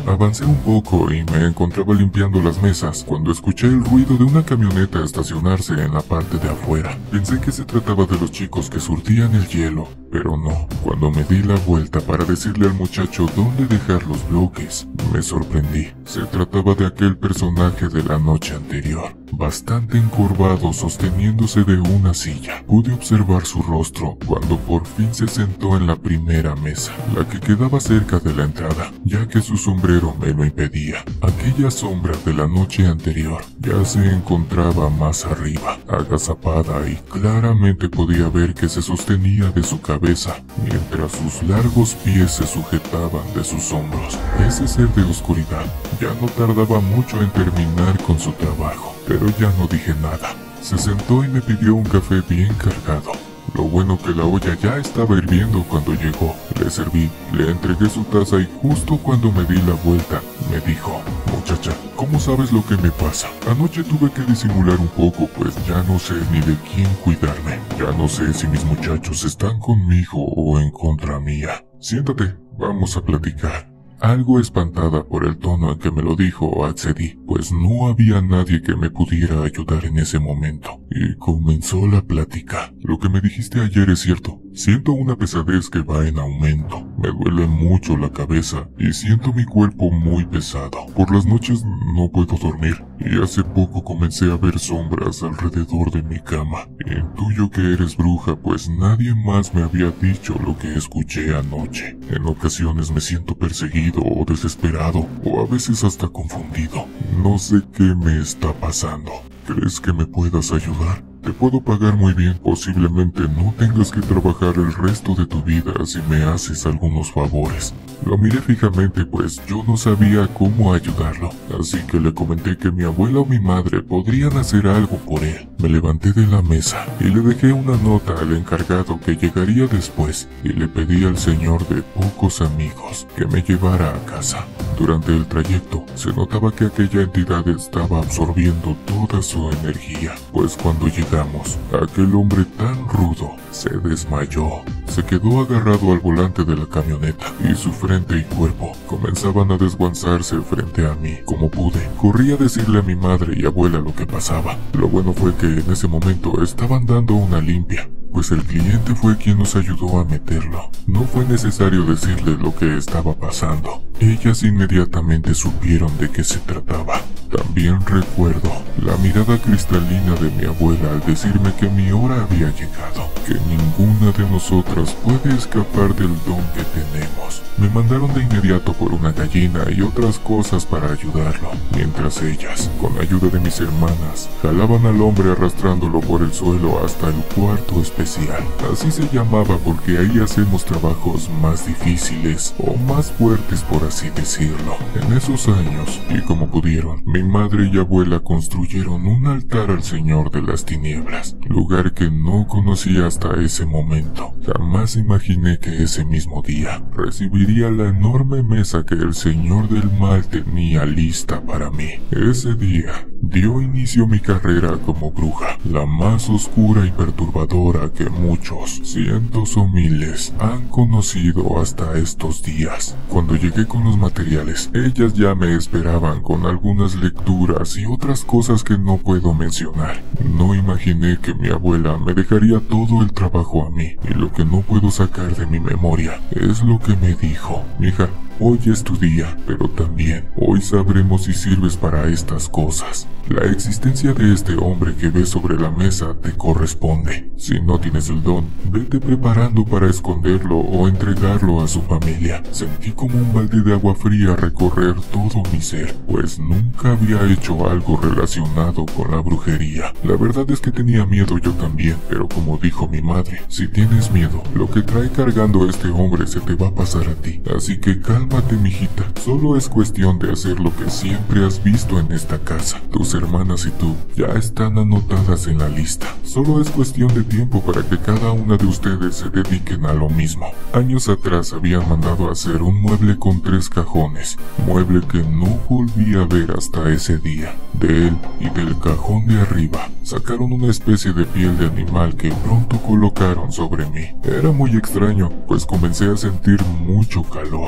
Avancé un poco y me encontraba limpiando las mesas cuando escuché el ruido de una camioneta estacionarse en la parte de afuera. Pensé que se trataba de los chicos que surtían el hielo, pero no. Cuando me di la vuelta para decirle al muchacho dónde dejar los bloques, me sorprendí. Se trataba de aquel personaje de la noche anterior, bastante encorvado, sosteniéndose de una silla. Pude observar su rostro cuando por fin se sentó en la primera mesa, la que quedaba cerca de la entrada, ya que su sombrero me lo impedía. Aquella sombra de la noche anterior ya se encontraba más arriba, agazapada, y claramente podía ver que se sostenía de su cabeza, mientras sus largos pies se sujetaban de sus hombros. Ese ser de oscuridad ya no tardaba mucho en terminar con su trabajo, pero ya no dije nada. Se sentó y me pidió un café bien cargado. Lo bueno que la olla ya estaba hirviendo cuando llegó. Le serví, le entregué su taza y justo cuando me di la vuelta, me dijo: muchacha, ¿cómo sabes lo que me pasa? Anoche tuve que disimular un poco, pues ya no sé ni de quién cuidarme. Ya no sé si mis muchachos están conmigo o en contra mía. Siéntate, vamos a platicar. Algo espantada por el tono en que me lo dijo, accedí, pues no había nadie que me pudiera ayudar en ese momento. Y comenzó la plática. Lo que me dijiste ayer es cierto. Siento una pesadez que va en aumento. Me duele mucho la cabeza y siento mi cuerpo muy pesado. Por las noches no puedo dormir y hace poco comencé a ver sombras alrededor de mi cama. Intuyo que eres bruja, pues nadie más me había dicho lo que escuché anoche. En ocasiones me siento perseguido o desesperado, o a veces hasta confundido. No sé qué me está pasando. ¿Crees que me puedas ayudar? Te puedo pagar muy bien. Posiblemente no tengas que trabajar el resto de tu vida si me haces algunos favores. Lo miré fijamente, pues yo no sabía cómo ayudarlo, así que le comenté que mi abuela o mi madre podrían hacer algo por él. Me levanté de la mesa y le dejé una nota al encargado que llegaría después, y le pedí al señor de pocos amigos que me llevara a casa. Durante el trayecto se notaba que aquella entidad estaba absorbiendo toda su energía, pues cuando llegamos, aquel hombre tan rudo se desmayó. Se quedó agarrado al volante de la camioneta y su frente y cuerpo comenzaban a desguanzarse frente a mí. Como pude, corrí a decirle a mi madre y abuela lo que pasaba. Lo bueno fue que en ese momento estaban dando una limpia, pues el cliente fue quien nos ayudó a meterlo. No fue necesario decirle lo que estaba pasando. Ellas inmediatamente supieron de qué se trataba. También recuerdo la mirada cristalina de mi abuela al decirme que mi hora había llegado, que ninguna de nosotras puede escapar del don que tenemos. Me mandaron de inmediato por una gallina y otras cosas para ayudarlo, mientras ellas, con ayuda de mis hermanas, jalaban al hombre arrastrándolo por el suelo hasta el cuarto especial. Así se llamaba porque ahí hacemos trabajos más difíciles o más fuertes, por así decirlo. En esos años, y como pudieron, mi madre y abuela construyeron un altar al Señor de las Tinieblas, lugar que no conocía hasta ese momento. Jamás imaginé que ese mismo día recibiría la enorme mesa que el Señor del Mal tenía lista para mí. Ese día dio inicio mi carrera como bruja, la más oscura y perturbadora que muchos, cientos o miles, han conocido hasta estos días. Cuando llegué con los materiales, ellas ya me esperaban con algunas lecturas y otras cosas que no puedo mencionar. No imaginé que mi abuela me dejaría todo el trabajo a mí, y lo que no puedo sacar de mi memoria es lo que me dijo: mija, hoy es tu día, pero también hoy sabremos si sirves para estas cosas. La existencia de este hombre que ves sobre la mesa te corresponde. Si no tienes el don, vete preparando para esconderlo o entregarlo a su familia. Sentí como un balde de agua fría recorrer todo mi ser, pues nunca había hecho algo relacionado con la brujería. La verdad es que tenía miedo yo también, pero como dijo mi madre, si tienes miedo, lo que trae cargando este hombre se te va a pasar a ti. Así que cálmate, mijita. Solo es cuestión de hacer lo que siempre has visto en esta casa. Tus hermanas y tú ya están anotadas en la lista. Solo es cuestión de tiempo para que cada una de ustedes se dediquen a lo mismo. Años atrás habían mandado a hacer un mueble con tres cajones, mueble que no volví a ver hasta ese día. De él y del cajón de arriba sacaron una especie de piel de animal que pronto colocaron sobre mí. Era muy extraño, pues comencé a sentir mucho calor. Ese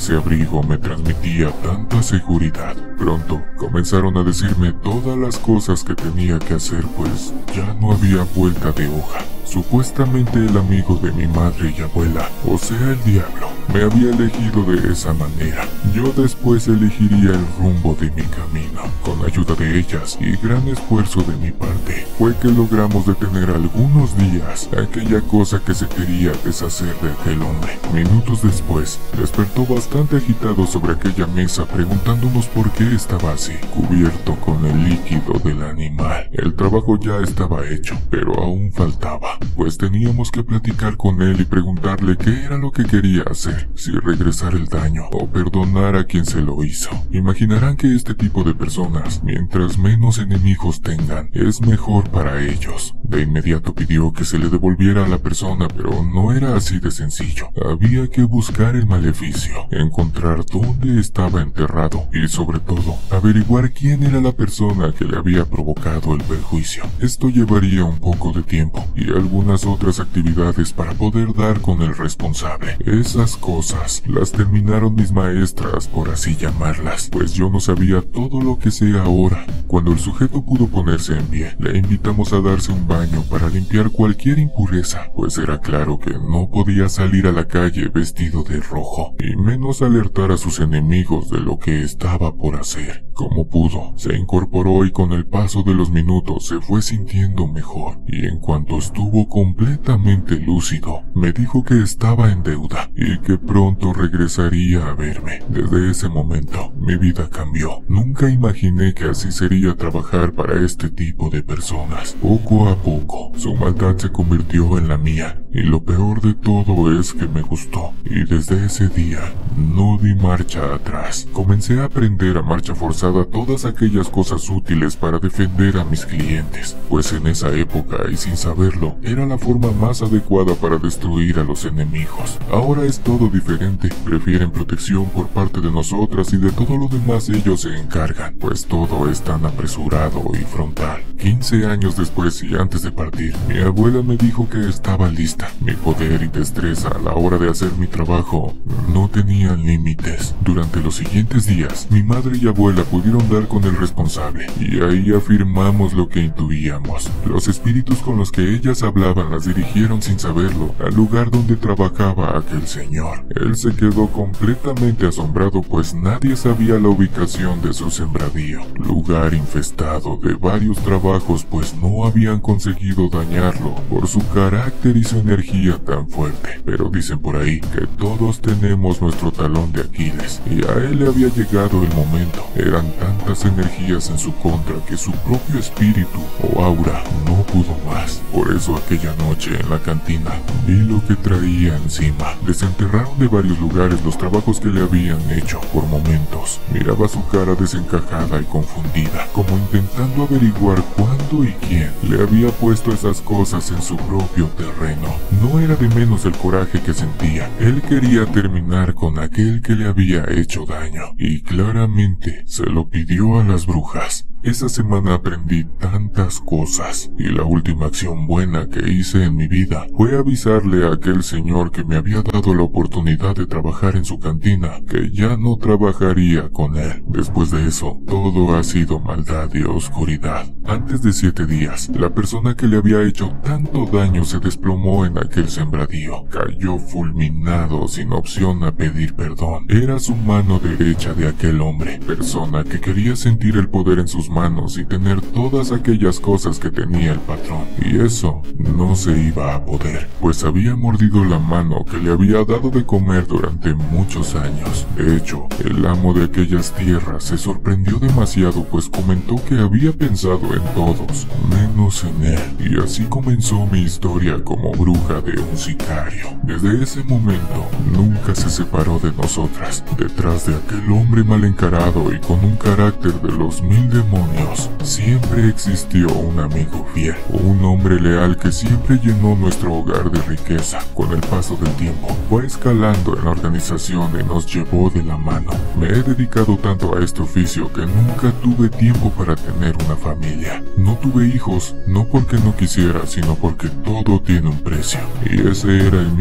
ese abrigo me transmitía tanta seguridad. Pronto comenzaron a decirme todas las cosas que tenía que hacer, pues ya no había vuelta de hoja. Supuestamente el amigo de mi madre y abuela, o sea el diablo, me había elegido de esa manera. Yo después elegiría el rumbo de mi camino. Con ayuda de ellas y gran esfuerzo de mi parte, fue que logramos detener algunos días aquella cosa que se quería deshacer de aquel hombre. Minutos después, despertó bastante agitado sobre aquella mesa preguntándonos por qué estaba así, cubierto con el líquido del animal. El trabajo ya estaba hecho, pero aún faltaba, pues teníamos que platicar con él y preguntarle qué era lo que quería hacer, si regresar el daño o perdonar a quien se lo hizo. Imaginarán que este tipo de personas, mientras menos enemigos tengan, es mejor para ellos. De inmediato pidió que se le devolviera a la persona, pero no era así de sencillo. Había que buscar el maleficio, encontrar dónde estaba enterrado y sobre todo, averiguar quién era la persona que le había provocado el perjuicio. Esto llevaría un poco de tiempo y algunas otras actividades para poder dar con el responsable. Esas cosas las terminaron mis maestras, por así llamarlas, pues yo no sabía todo lo que sé ahora. Cuando el sujeto pudo ponerse en pie, le invitamos a darse un baño para limpiar cualquier impureza, pues era claro que no podía salir a la calle vestido de rojo, y menos alertar a sus enemigos de lo que estaba por hacer. Como pudo, se incorporó y con el paso de los minutos se fue sintiendo mejor, y en cuanto estuvo completamente lúcido, me dijo que estaba en deuda y que pronto regresaría a verme. Desde ese momento, mi vida cambió. Nunca imaginé que así sería trabajar para este tipo de personas. Poco a poco, su maldad se convirtió en la mía, y lo peor de todo es que me gustó, y desde ese día no di marcha atrás. Comencé a aprender a marcha forzada todas aquellas cosas útiles para defender a mis clientes, pues en esa época y sin saberlo, era la forma más adecuada para destruir a los enemigos. Ahora es todo diferente, prefieren protección por parte de nosotras y de todo lo demás ellos se encargan, pues todo es tan apresurado y frontal. quince años después y antes de partir, mi abuela me dijo que estaba lista. Mi poder y destreza a la hora de hacer mi trabajo no tenían límites. Durante los siguientes días, mi madre y abuela pudieron dar con el responsable, y ahí afirmamos lo que intuíamos. Los espíritus con los que ellas hablaban las dirigieron sin saberlo al lugar donde trabajaba aquel señor. Él se quedó completamente asombrado, pues nadie sabía la ubicación de su sembradío, lugar infestado de varios trabajos, pues no habían conseguido dañarlo por su carácter y su energía tan fuerte. Pero dicen por ahí que todos tenemos nuestro talón de Aquiles, y a él le había llegado el momento. Eran tantas energías en su contra que su propio espíritu o aura no pudo más. Por eso aquella noche en la cantina vi lo que traía encima. Desenterraron de varios lugares los trabajos que le habían hecho. Por momentos miraba su cara desencajada y confundida, como intentando averiguar cuándo y quién le había puesto esas cosas en su propio terreno. No era de menos el coraje que sentía. Él quería terminar con aquel que le había hecho daño, y claramente se lo pidió a las brujas. Esa semana aprendí tantas cosas, y la última acción buena que hice en mi vida fue avisarle a aquel señor que me había dado la oportunidad de trabajar en su cantina que ya no trabajaría con él. Después de eso, todo ha sido maldad y oscuridad. Antes de siete días, la persona que le había hecho tanto daño se desplomó en aquel sembradío. Cayó fulminado sin opción a pedir perdón. Era su mano derecha de aquel hombre, persona que quería sentir el poder en sus manos y tener todas aquellas cosas que tenía el patrón, y eso no se iba a poder, pues había mordido la mano que le había dado de comer durante muchos años. De hecho, el amo de aquellas tierras se sorprendió demasiado, pues comentó que había pensado en todos, menos en él, y así comenzó mi historia como bruja de un sicario. Desde ese momento, nunca se separó de nosotras. Detrás de aquel hombre mal encarado y con un carácter de los mil demonios, siempre existió un amigo fiel, un hombre leal que siempre llenó nuestro hogar de riqueza. Con el paso del tiempo, fue escalando en la organización y nos llevó de la mano. Me he dedicado tanto a este oficio que nunca tuve tiempo para tener una familia. No tuve hijos, no porque no quisiera, sino porque todo tiene un precio, y ese era el mío.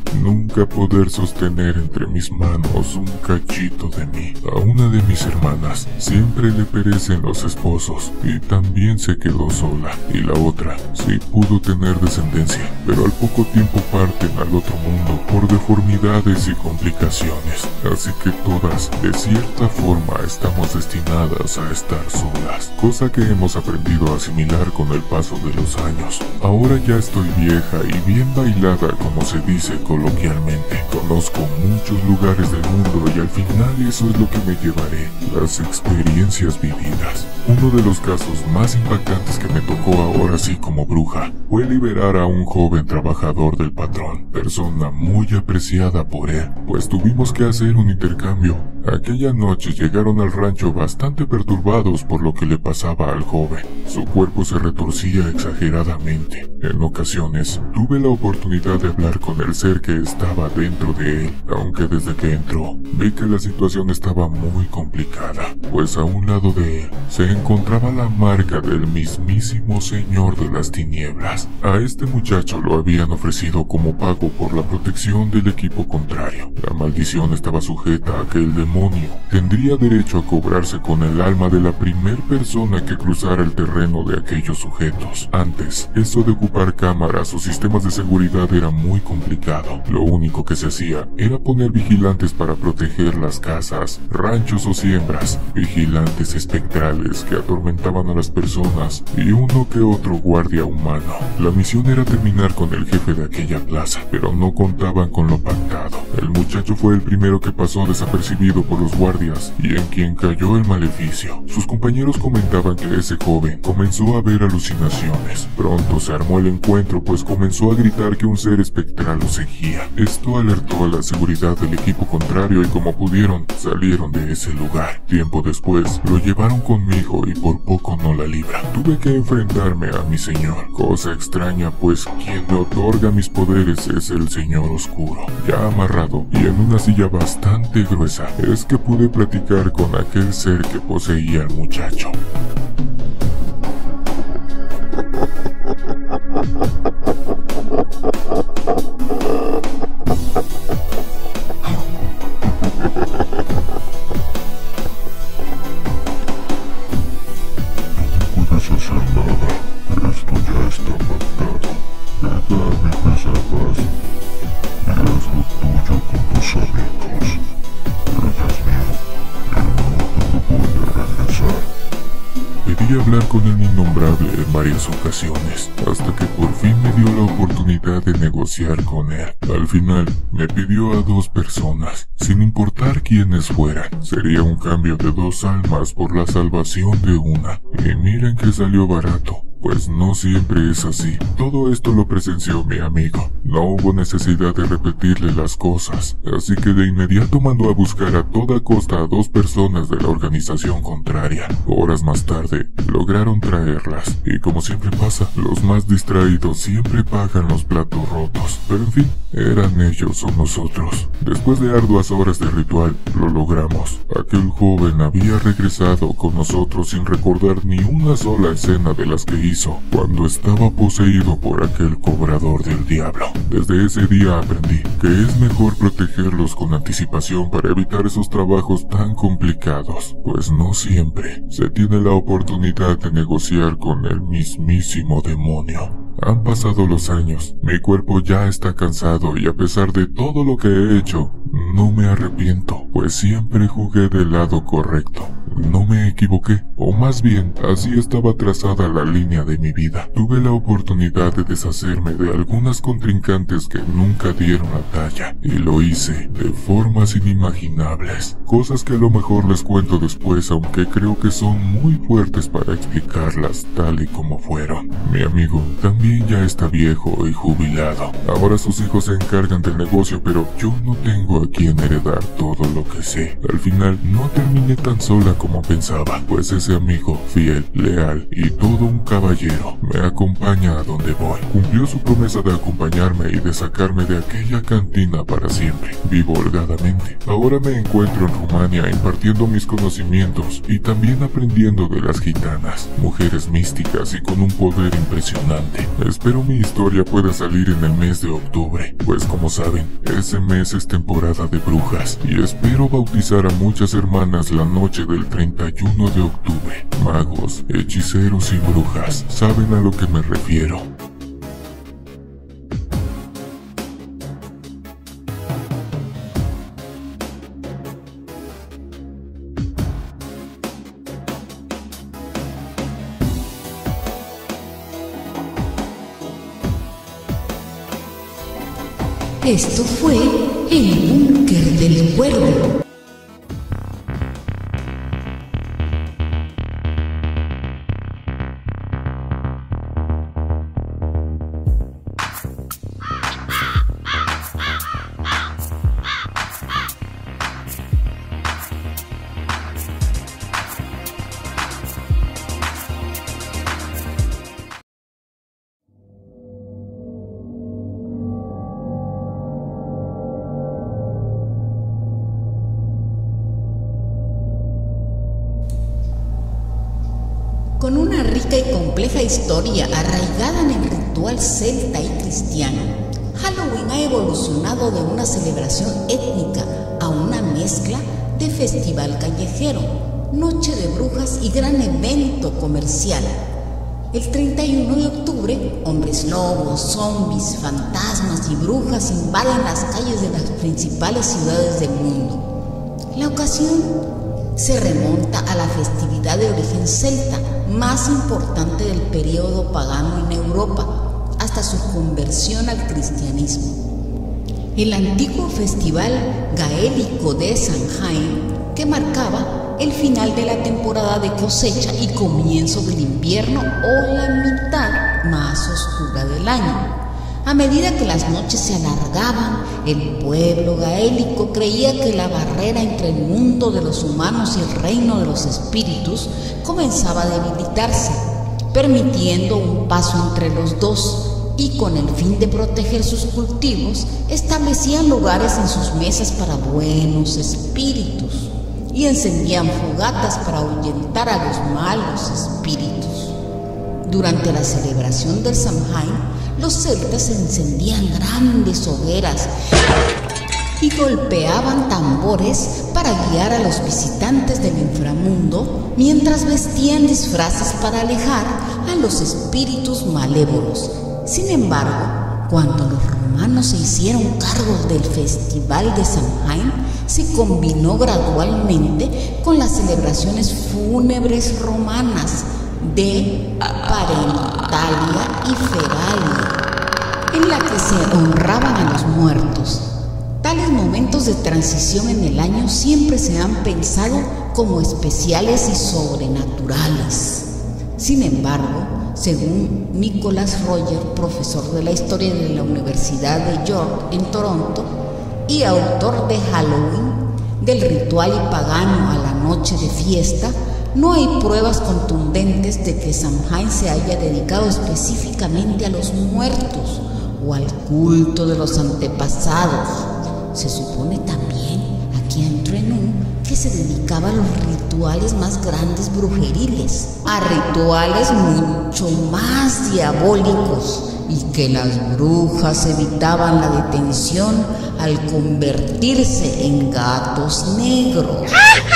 nunca poder sostener entre mis manos un cachito de mí. A una de mis hermanas siempre le perecen los esposos y también se quedó sola, y la otra sí pudo tener descendencia, pero al poco tiempo parten al otro mundo por deformidades y complicaciones, así que todas de cierta forma estamos destinadas a estar solas, cosa que hemos aprendido a asimilar con el paso de los años. Ahora ya estoy vieja y bien bailada, como se dice coloquialmente. Conozco muchos lugares del mundo y al final eso es lo que me llevaré, las experiencias vividas. Uno de los casos más impactantes que me tocó ahora sí como bruja fue liberar a un joven trabajador del patrón, persona muy apreciada por él, pues tuvimos que hacer un intercambio. Aquella noche llegaron al rancho bastante perturbados por lo que le pasaba al joven. Su cuerpo se retorcía exageradamente. En ocasiones tuve la oportunidad de hablar con el ser que estaba dentro de él, aunque desde que entró vi que la situación estaba muy complicada, pues a un lado de él se encontraba la marca del mismísimo Señor de las Tinieblas. A este muchacho lo habían ofrecido como pago por la protección del equipo contrario. La maldición estaba sujeta a que el demonio tendría derecho a cobrarse con el alma de la primer persona que cruzara el terreno de aquellos sujetos. Antes, eso de ocupar cámaras o sistemas de seguridad era muy complicado. Lo único que se hacía era poner vigilantes para proteger las casas, ranchos o siembras, vigilantes espectrales que atormentaban a las personas y uno que otro guardia humano. La misión era terminar con el jefe de aquella plaza, pero no contaban con lo pactado. El muchacho fue el primero que pasó desapercibido por los guardias y en quien cayó el maleficio. Sus compañeros comentaban que ese joven comenzó a ver alucinaciones. Pronto se armó el encuentro, pues comenzó a gritar que un ser espectral lo seguía. Esto alertó a la seguridad del equipo contrario y como pudieron salieron de ese lugar. Tiempo después lo llevaron conmigo y por poco no la libra. Tuve que enfrentarme a mi señor, cosa extraña pues quien me otorga mis poderes es el Señor Oscuro. Ya amarrado y en una silla bastante gruesa es que pude platicar con aquel ser que poseía al muchacho. No puedes hacer nada, esto ya está pactado. Deja a mi mesa paz y haz lo tuyo con tus amigos. Gracias mío, yo no te voy a regresar. Pedí hablar con el innombrable en varias ocasiones, hasta que por fin me dio la oportunidad de negociar con él. Al final, me pidió a dos personas, sin importar quiénes fueran. Sería un cambio de dos almas por la salvación de una. Y miren que salió barato. Pues no siempre es así. Todo esto lo presenció mi amigo. No hubo necesidad de repetirle las cosas, así que de inmediato mandó a buscar a toda costa a dos personas de la organización contraria. Horas más tarde, lograron traerlas, y como siempre pasa, los más distraídos siempre pagan los platos rotos. Pero en fin, eran ellos o nosotros. Después de arduas horas de ritual, lo logramos. Aquel joven había regresado con nosotros sin recordar ni una sola escena de las que hizo hizo cuando estaba poseído por aquel cobrador del diablo. Desde ese día aprendí que es mejor protegerlos con anticipación para evitar esos trabajos tan complicados, pues no siempre se tiene la oportunidad de negociar con el mismísimo demonio. Han pasado los años, mi cuerpo ya está cansado y a pesar de todo lo que he hecho, no me arrepiento, pues siempre jugué del lado correcto. No me equivoqué, o más bien, así estaba trazada la línea de mi vida. Tuve la oportunidad de deshacerme de algunas contrincantes que nunca dieron la talla, y lo hice de formas inimaginables. Cosas que a lo mejor les cuento después, aunque creo que son muy fuertes para explicarlas tal y como fueron. Mi amigo también ya está viejo y jubilado. Ahora sus hijos se encargan del negocio, pero yo no tengo a quien heredar todo lo que sé. Al final, no terminé tan sola como como pensaba, pues ese amigo fiel, leal y todo un caballero me acompaña a donde voy. Cumplió su promesa de acompañarme y de sacarme de aquella cantina para siempre. Vivo holgadamente. Ahora me encuentro en Rumania impartiendo mis conocimientos y también aprendiendo de las gitanas, mujeres místicas y con un poder impresionante. Espero mi historia pueda salir en el mes de octubre, pues como saben, ese mes es temporada de brujas y espero bautizar a muchas hermanas la noche del treinta y uno de octubre. Magos, hechiceros y brujas saben a lo que me refiero. Esto fue el búnker del cuervo. Con una rica y compleja historia arraigada en el ritual celta y cristiano, Halloween ha evolucionado de una celebración étnica a una mezcla de festival callejero, noche de brujas y gran evento comercial. El treinta y uno de octubre, hombres lobos, zombies, fantasmas y brujas invaden las calles de las principales ciudades del mundo. La ocasión se remonta a la festividad de origen celta más importante del período pagano en Europa, hasta su conversión al cristianismo. El antiguo festival gaélico de Samhain, que marcaba el final de la temporada de cosecha y comienzo del invierno o la mitad más oscura del año. A medida que las noches se alargaban, el pueblo gaélico creía que la barrera entre el mundo de los humanos y el reino de los espíritus comenzaba a debilitarse, permitiendo un paso entre los dos, y con el fin de proteger sus cultivos, establecían lugares en sus mesas para buenos espíritus y encendían fogatas para ahuyentar a los malos espíritus. Durante la celebración del Samhain, los celtas encendían grandes hogueras y golpeaban tambores para guiar a los visitantes del inframundo, mientras vestían disfraces para alejar a los espíritus malévolos. Sin embargo, cuando los romanos se hicieron cargo del festival de Samhain, se combinó gradualmente con las celebraciones fúnebres romanas de Parentalia y Feralia, en la que se honraban a los muertos. Tales momentos de transición en el año siempre se han pensado como especiales y sobrenaturales. Sin embargo, según Nicholas Roger, profesor de la historia de la Universidad de York en Toronto y autor de Halloween, del ritual y pagano a la noche de fiesta, no hay pruebas contundentes de que Samhain se haya dedicado específicamente a los muertos o al culto de los antepasados. Se supone también, aquí entre nous, que se dedicaba a los rituales más grandes brujeriles, a rituales mucho más diabólicos, y que las brujas evitaban la detención al convertirse en gatos negros.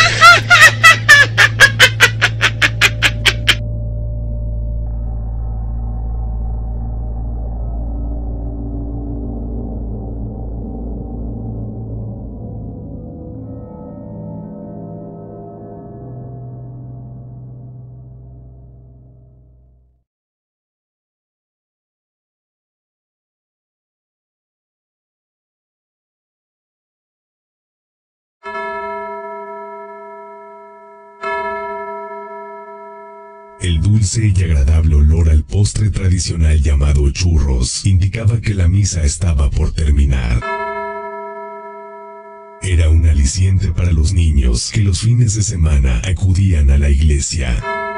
El dulce y agradable olor al postre tradicional llamado churros indicaba que la misa estaba por terminar. Era un aliciente para los niños que los fines de semana acudían a la iglesia.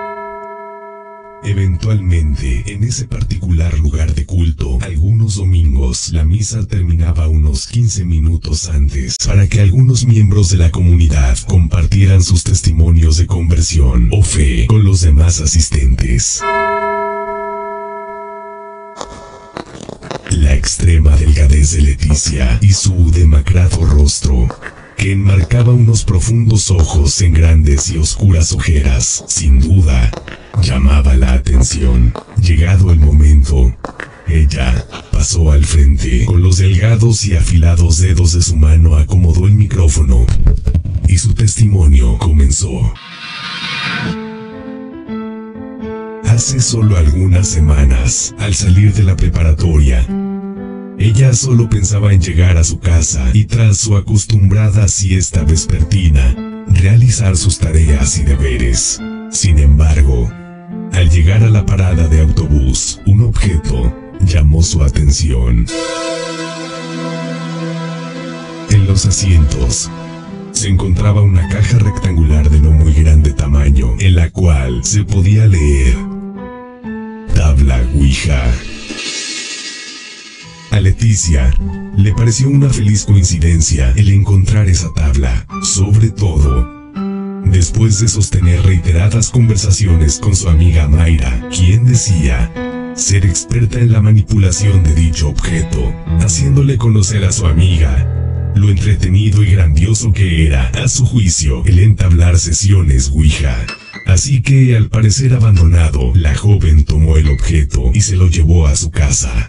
Eventualmente, en ese particular lugar de culto, algunos domingos, la misa terminaba unos quince minutos antes, para que algunos miembros de la comunidad compartieran sus testimonios de conversión o fe con los demás asistentes. La extrema delgadez de Leticia y su demacrado rostro, que enmarcaba unos profundos ojos en grandes y oscuras ojeras, sin duda, llamaba la atención. Llegado el momento, ella pasó al frente, con los delgados y afilados dedos de su mano acomodó el micrófono, y su testimonio comenzó. Hace solo algunas semanas, al salir de la preparatoria, ella solo pensaba en llegar a su casa y tras su acostumbrada siesta vespertina, realizar sus tareas y deberes. Sin embargo, al llegar a la parada de autobús, un objeto llamó su atención. En los asientos se encontraba una caja rectangular de no muy grande tamaño, en la cual se podía leer Tabla Ouija. A Leticia le pareció una feliz coincidencia el encontrar esa tabla, sobre todo después de sostener reiteradas conversaciones con su amiga Mayra, quien decía ser experta en la manipulación de dicho objeto, haciéndole conocer a su amiga lo entretenido y grandioso que era, a su juicio, el entablar sesiones Ouija. Así que, al parecer abandonado, la joven tomó el objeto y se lo llevó a su casa.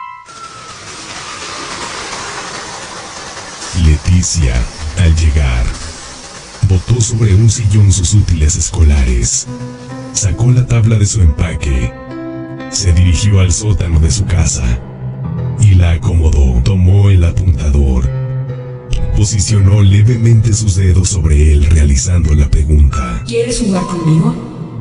Leticia, al llegar, botó sobre un sillón sus útiles escolares, sacó la tabla de su empaque, se dirigió al sótano de su casa y la acomodó. Tomó el apuntador, posicionó levemente sus dedos sobre él realizando la pregunta: ¿Quieres jugar conmigo?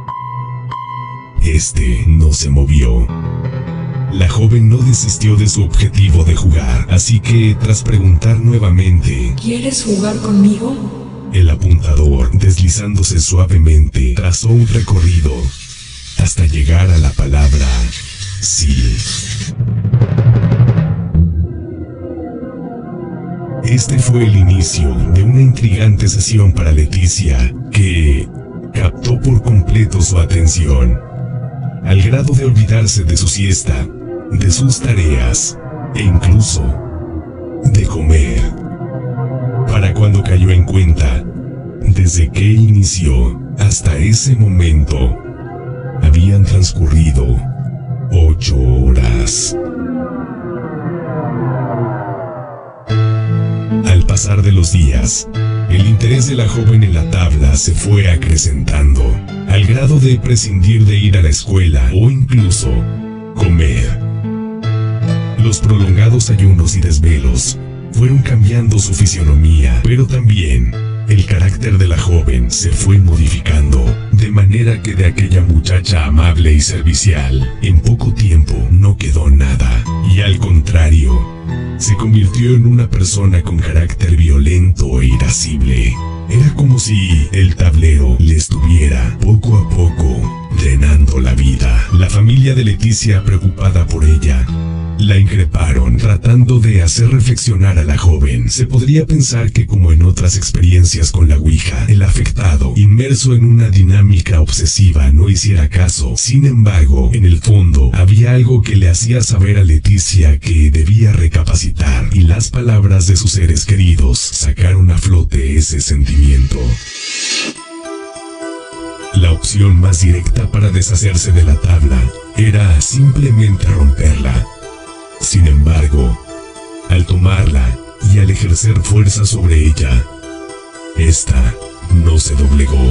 Este no se movió. La joven no desistió de su objetivo de jugar, así que, tras preguntar nuevamente: ¿Quieres jugar conmigo? El apuntador, deslizándose suavemente, trazó un recorrido hasta llegar a la palabra sí. Este fue el inicio de una intrigante sesión para Leticia, que captó por completo su atención, al grado de olvidarse de su siesta, de sus tareas e incluso de comer. Para cuando cayó en cuenta, desde que inició hasta ese momento, habían transcurrido ocho horas. Al pasar de los días, el interés de la joven en la tabla se fue acrecentando, al grado de prescindir de ir a la escuela o incluso comer. Los prolongados ayunos y desvelos fueron cambiando su fisionomía, pero también el carácter de la joven se fue modificando, de manera que de aquella muchacha amable y servicial, en poco tiempo no quedó nada, y al contrario, se convirtió en una persona con carácter violento e irascible. Era como si el tablero le estuviera, poco a poco, drenando la vida. La familia de Leticia, preocupada por ella, la increparon, tratando de hacer reflexionar a la joven. Se podría pensar que, como en otras experiencias con la Ouija, el afectado, inmerso en una dinámica obsesiva, no hiciera caso. Sin embargo, en el fondo, había algo que le hacía saber a Leticia que debía recapacitar, y las palabras de sus seres queridos sacaron a flote ese sentimiento. La opción más directa para deshacerse de la tabla era simplemente romperla. Sin embargo, al tomarla y al ejercer fuerza sobre ella, esta no se doblegó.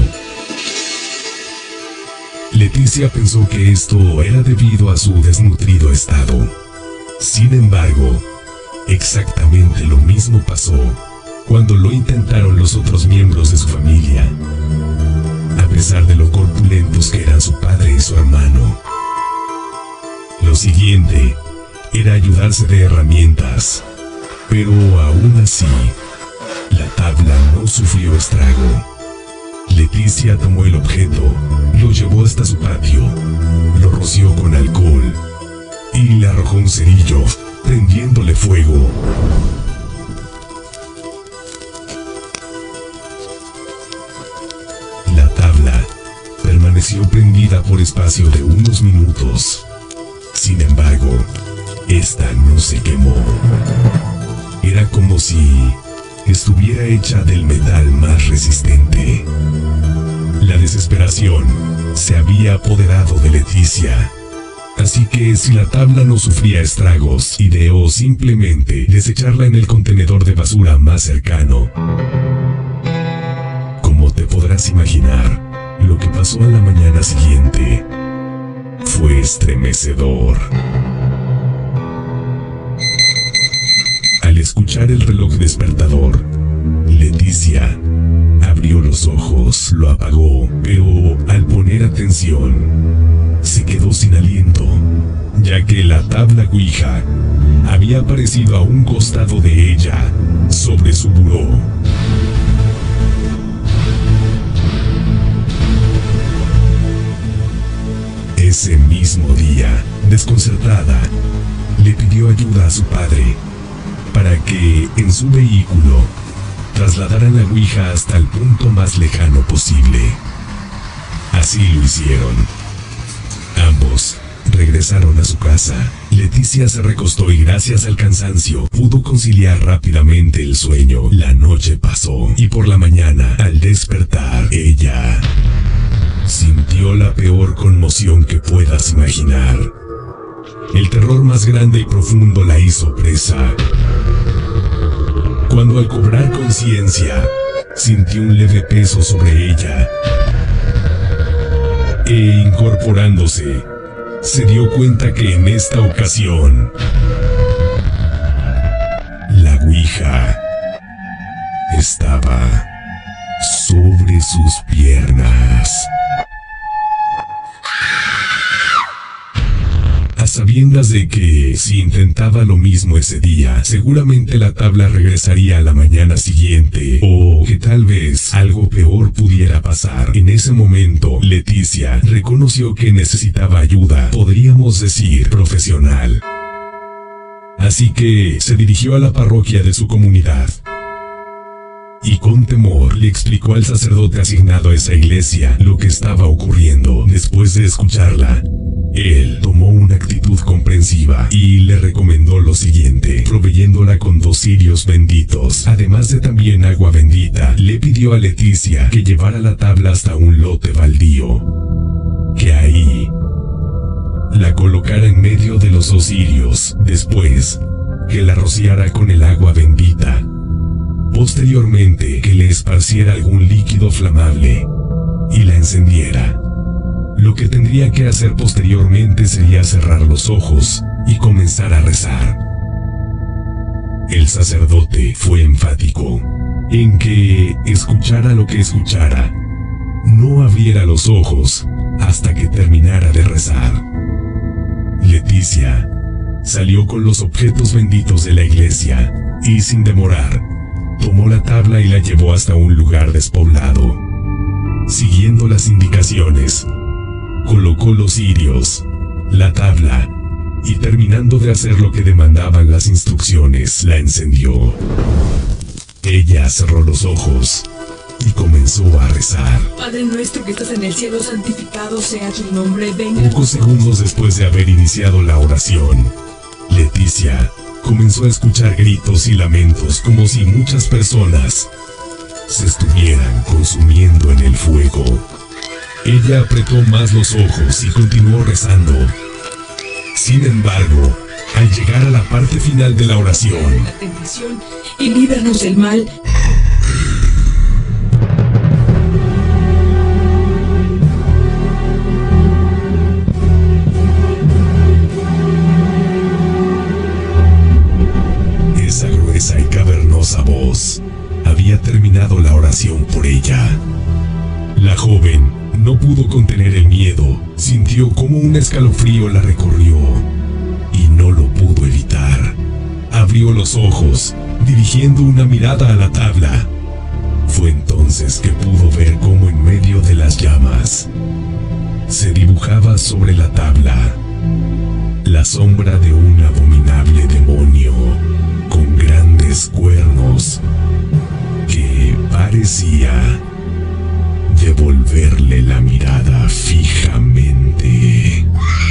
Leticia pensó que esto era debido a su desnutrido estado. Sin embargo, exactamente lo mismo pasó cuando lo intentaron los otros miembros de su familia, a pesar de lo corpulentos que eran su padre y su hermano. Lo siguiente era ayudarse de herramientas, pero aún así, La tabla no sufrió estrago. Leticia tomó el objeto, lo llevó hasta su patio, lo roció con alcohol y le arrojó un cerillo, prendiéndole fuego. La tabla permaneció prendida por espacio de unos minutos. Sin embargo, esta no se quemó. Era como si estuviera hecha del metal más resistente. La desesperación se había apoderado de Leticia. Así que si la tabla no sufría estragos, ideó simplemente desecharla en el contenedor de basura más cercano. Como te podrás imaginar, lo que pasó a la mañana siguiente fue estremecedor. Al escuchar el reloj despertador, Leticia abrió los ojos, lo apagó, pero al poner atención, se quedó sin aliento, ya que la tabla Ouija había aparecido a un costado de ella, sobre su buró. Ese mismo día, desconcertada, le pidió ayuda a su padre para que, en su vehículo, trasladaran la Ouija hasta el punto más lejano posible. Así lo hicieron. Ambos regresaron a su casa. Leticia se recostó y gracias al cansancio pudo conciliar rápidamente el sueño. La noche pasó y por la mañana, al despertar, ella sintió la peor conmoción que puedas imaginar. El terror más grande y profundo la hizo presa. Cuando al cobrar conciencia, sintió un leve peso sobre ella. E incorporándose, se dio cuenta que en esta ocasión, la Ouija estaba sobre sus piernas. A sabiendas de que, si intentaba lo mismo ese día, seguramente la tabla regresaría a la mañana siguiente, o que tal vez algo peor pudiera pasar. En ese momento, Leticia reconoció que necesitaba ayuda, podríamos decir, profesional. Así que se dirigió a la parroquia de su comunidad. Y con temor le explicó al sacerdote asignado a esa iglesia lo que estaba ocurriendo. Después de escucharla, él tomó una actitud comprensiva y le recomendó lo siguiente, proveyéndola con dos cirios benditos, además de también agua bendita. Le pidió a Leticia que llevara la tabla hasta un lote baldío, que ahí la colocara en medio de los dos cirios, después que la rociara con el agua bendita. Posteriormente, que le esparciera algún líquido flamable y la encendiera. Lo que tendría que hacer posteriormente sería cerrar los ojos y comenzar a rezar. El sacerdote fue enfático en que, escuchara lo que escuchara, no abriera los ojos hasta que terminara de rezar. Leticia salió con los objetos benditos de la iglesia y, sin demorar, tomó la tabla y la llevó hasta un lugar despoblado. Siguiendo las indicaciones, colocó los cirios, la tabla, y terminando de hacer lo que demandaban las instrucciones, la encendió. Ella cerró los ojos y comenzó a rezar. Padre nuestro que estás en el cielo, santificado sea tu nombre, venga. Pocos segundos después de haber iniciado la oración, Leticia comenzó a escuchar gritos y lamentos como si muchas personas se estuvieran consumiendo en el fuego. Ella apretó más los ojos y continuó rezando. Sin embargo, al llegar a la parte final de la oración, La tentación y líbranos del mal. esa gruesa y cavernosa voz había terminado la oración por ella. La joven no pudo contener el miedo, sintió como un escalofrío la recorrió y no lo pudo evitar. Abrió los ojos dirigiendo una mirada a la tabla. Fue entonces que pudo ver cómo en medio de las llamas se dibujaba sobre la tabla la sombra de un abominable demonio con grandes cuernos que parecía devolverle la mirada fijamente.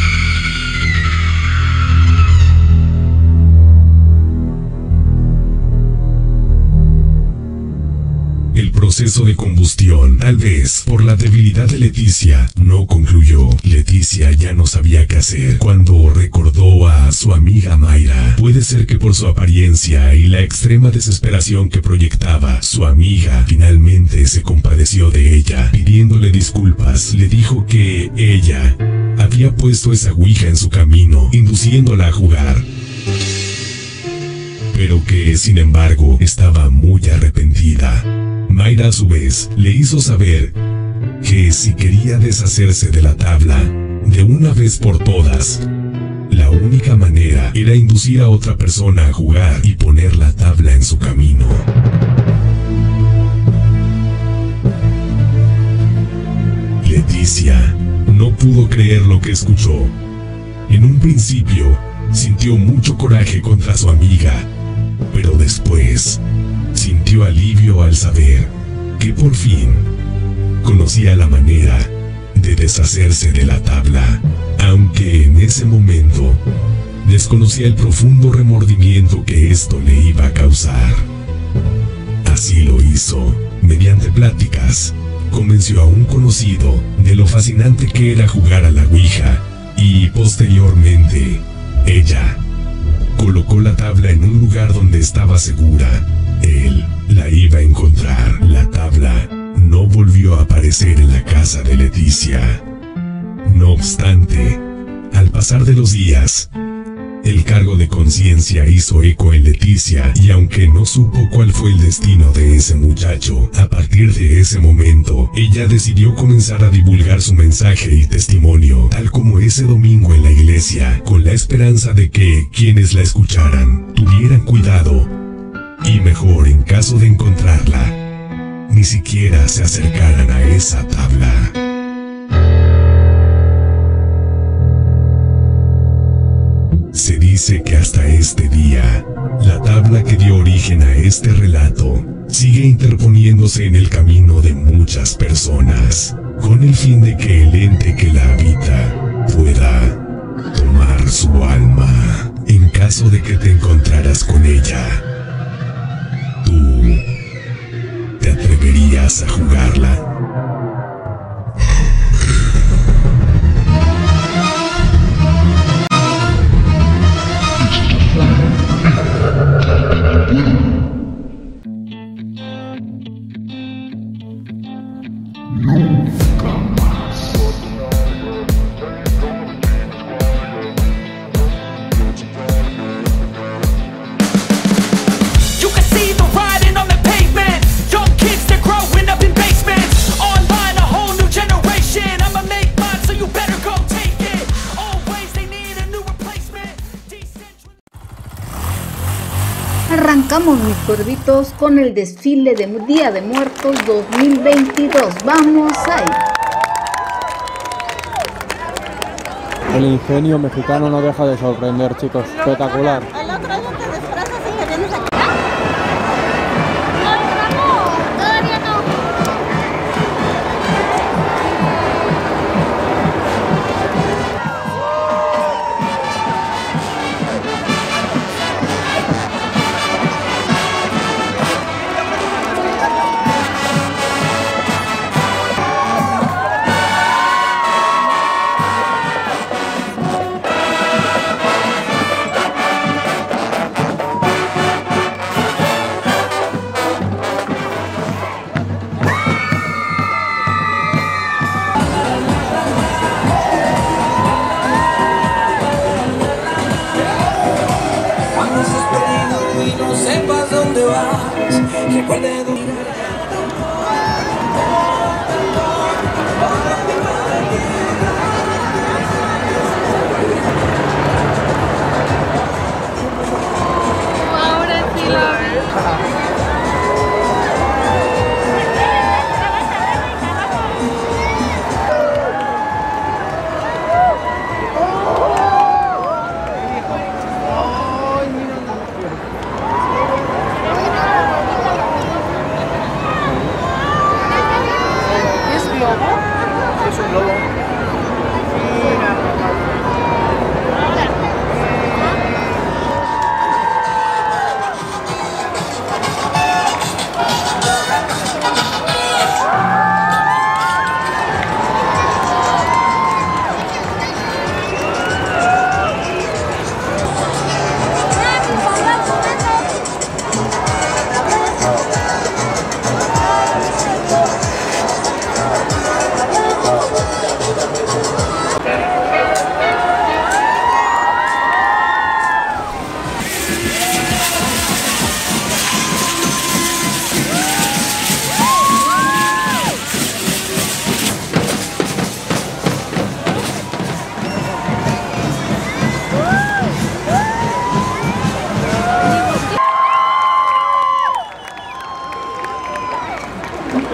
El proceso de combustión, tal vez por la debilidad de Leticia, no concluyó. Leticia ya no sabía qué hacer cuando recordó a su amiga Mayra. Puede ser que por su apariencia y la extrema desesperación que proyectaba, su amiga finalmente se compadeció de ella. Pidiéndole disculpas, le dijo que ella había puesto esa ouija en su camino, induciéndola a jugar, pero que, sin embargo, estaba muy arrepentida. Mayra, a su vez, le hizo saber que si quería deshacerse de la tabla de una vez por todas, la única manera era inducir a otra persona a jugar y poner la tabla en su camino. Leticia no pudo creer lo que escuchó. En un principio, sintió mucho coraje contra su amiga, pero después sintió alivio al saber que por fin conocía la manera de deshacerse de la tabla, aunque en ese momento desconocía el profundo remordimiento que esto le iba a causar. Así lo hizo. Mediante pláticas, convenció a un conocido de lo fascinante que era jugar a la ouija, y posteriormente, ella colocó la tabla en un lugar donde estaba segura. Él la iba a encontrar. La tabla no volvió a aparecer en la casa de Leticia. No obstante, al pasar de los días, el cargo de conciencia hizo eco en Leticia, y aunque no supo cuál fue el destino de ese muchacho, a partir de ese momento, ella decidió comenzar a divulgar su mensaje y testimonio, tal como ese domingo en la iglesia, con la esperanza de que quienes la escucharan tuvieran cuidado, y mejor, en caso de encontrarla, ni siquiera se acercaran a esa tabla. Se dice que hasta este día, la tabla que dio origen a este relato sigue interponiéndose en el camino de muchas personas, con el fin de que el ente que la habita pueda tomar su alma. En caso de que te encontraras con ella, ¿tú te atreverías a jugarla? Arrancamos, mis cuervitos, con el desfile de Día de Muertos dos mil veintidós. ¡Vamos ahí! El ingenio mexicano no deja de sorprender, chicos. Espectacular. El otro año te disfrazas y te vienes aquí. Todavía no. Ahora sí la veo.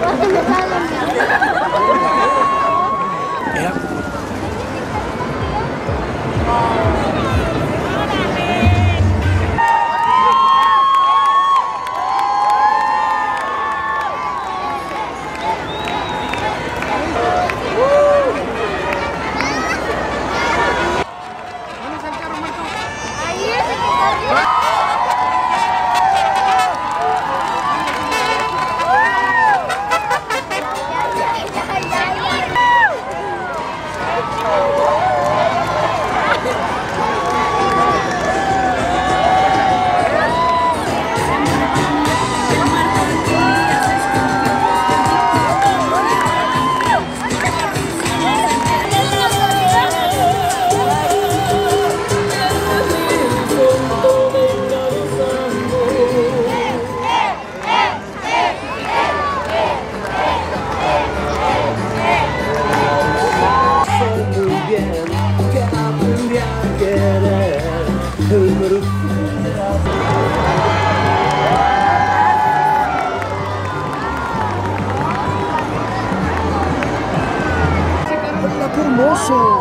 ¡Qué hermoso!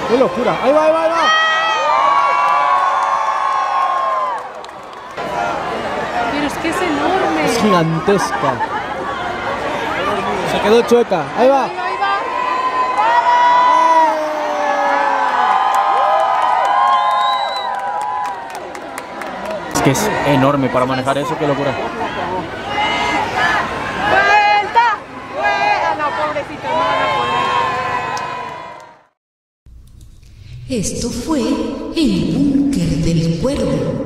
¡Qué locura! ¡Ahí va, ahí va, ahí va! Pero es que es enorme. Es gigantesca. Se quedó chueca. Ahí va. Es que es enorme para manejar eso, qué locura. ¡Vuelta! ¡Vuelta! No, pobrecito, no van a poder. Esto fue el búnker del cuervo.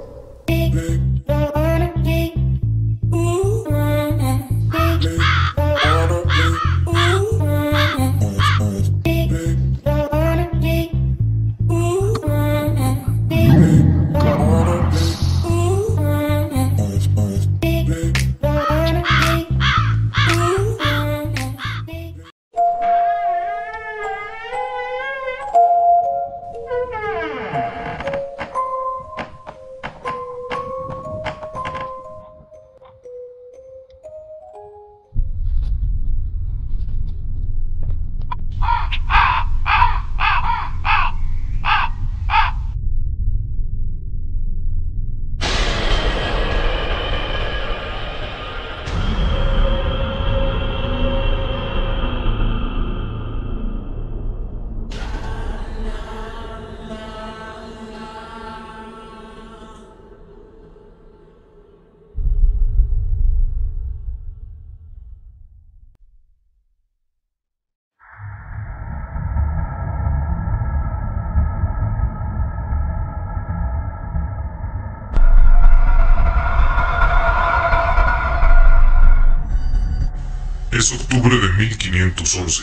Es octubre de mil quinientos once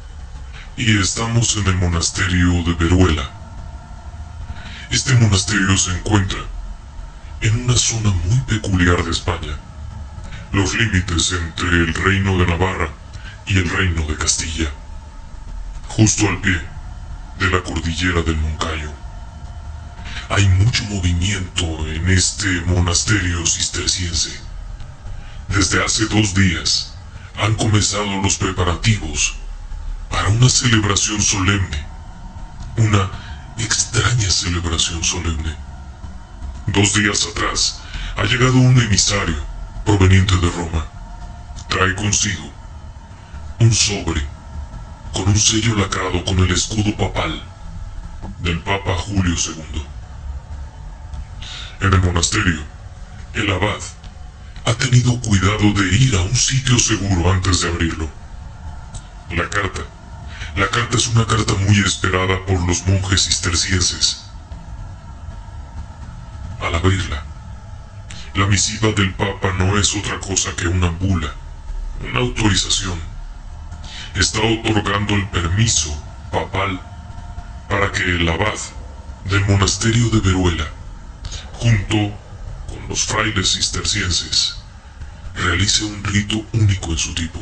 y estamos en el monasterio de Veruela. Este monasterio se encuentra en una zona muy peculiar de España, los límites entre el reino de Navarra y el reino de Castilla, justo al pie de la cordillera del Moncayo. Hay mucho movimiento en este monasterio cisterciense. Desde hace dos días han comenzado los preparativos para una celebración solemne, una extraña celebración solemne. Dos días atrás ha llegado un emisario proveniente de Roma. Trae consigo un sobre con un sello lacrado con el escudo papal del Papa Julio segundo. En el monasterio, el abad ha tenido cuidado de ir a un sitio seguro antes de abrirlo. La carta. La carta es una carta muy esperada por los monjes cistercienses. Al abrirla, la misiva del Papa no es otra cosa que una bula, una autorización. Está otorgando el permiso papal para que el abad del monasterio de Veruela, junto con los frailes cistercienses, realice un rito único en su tipo: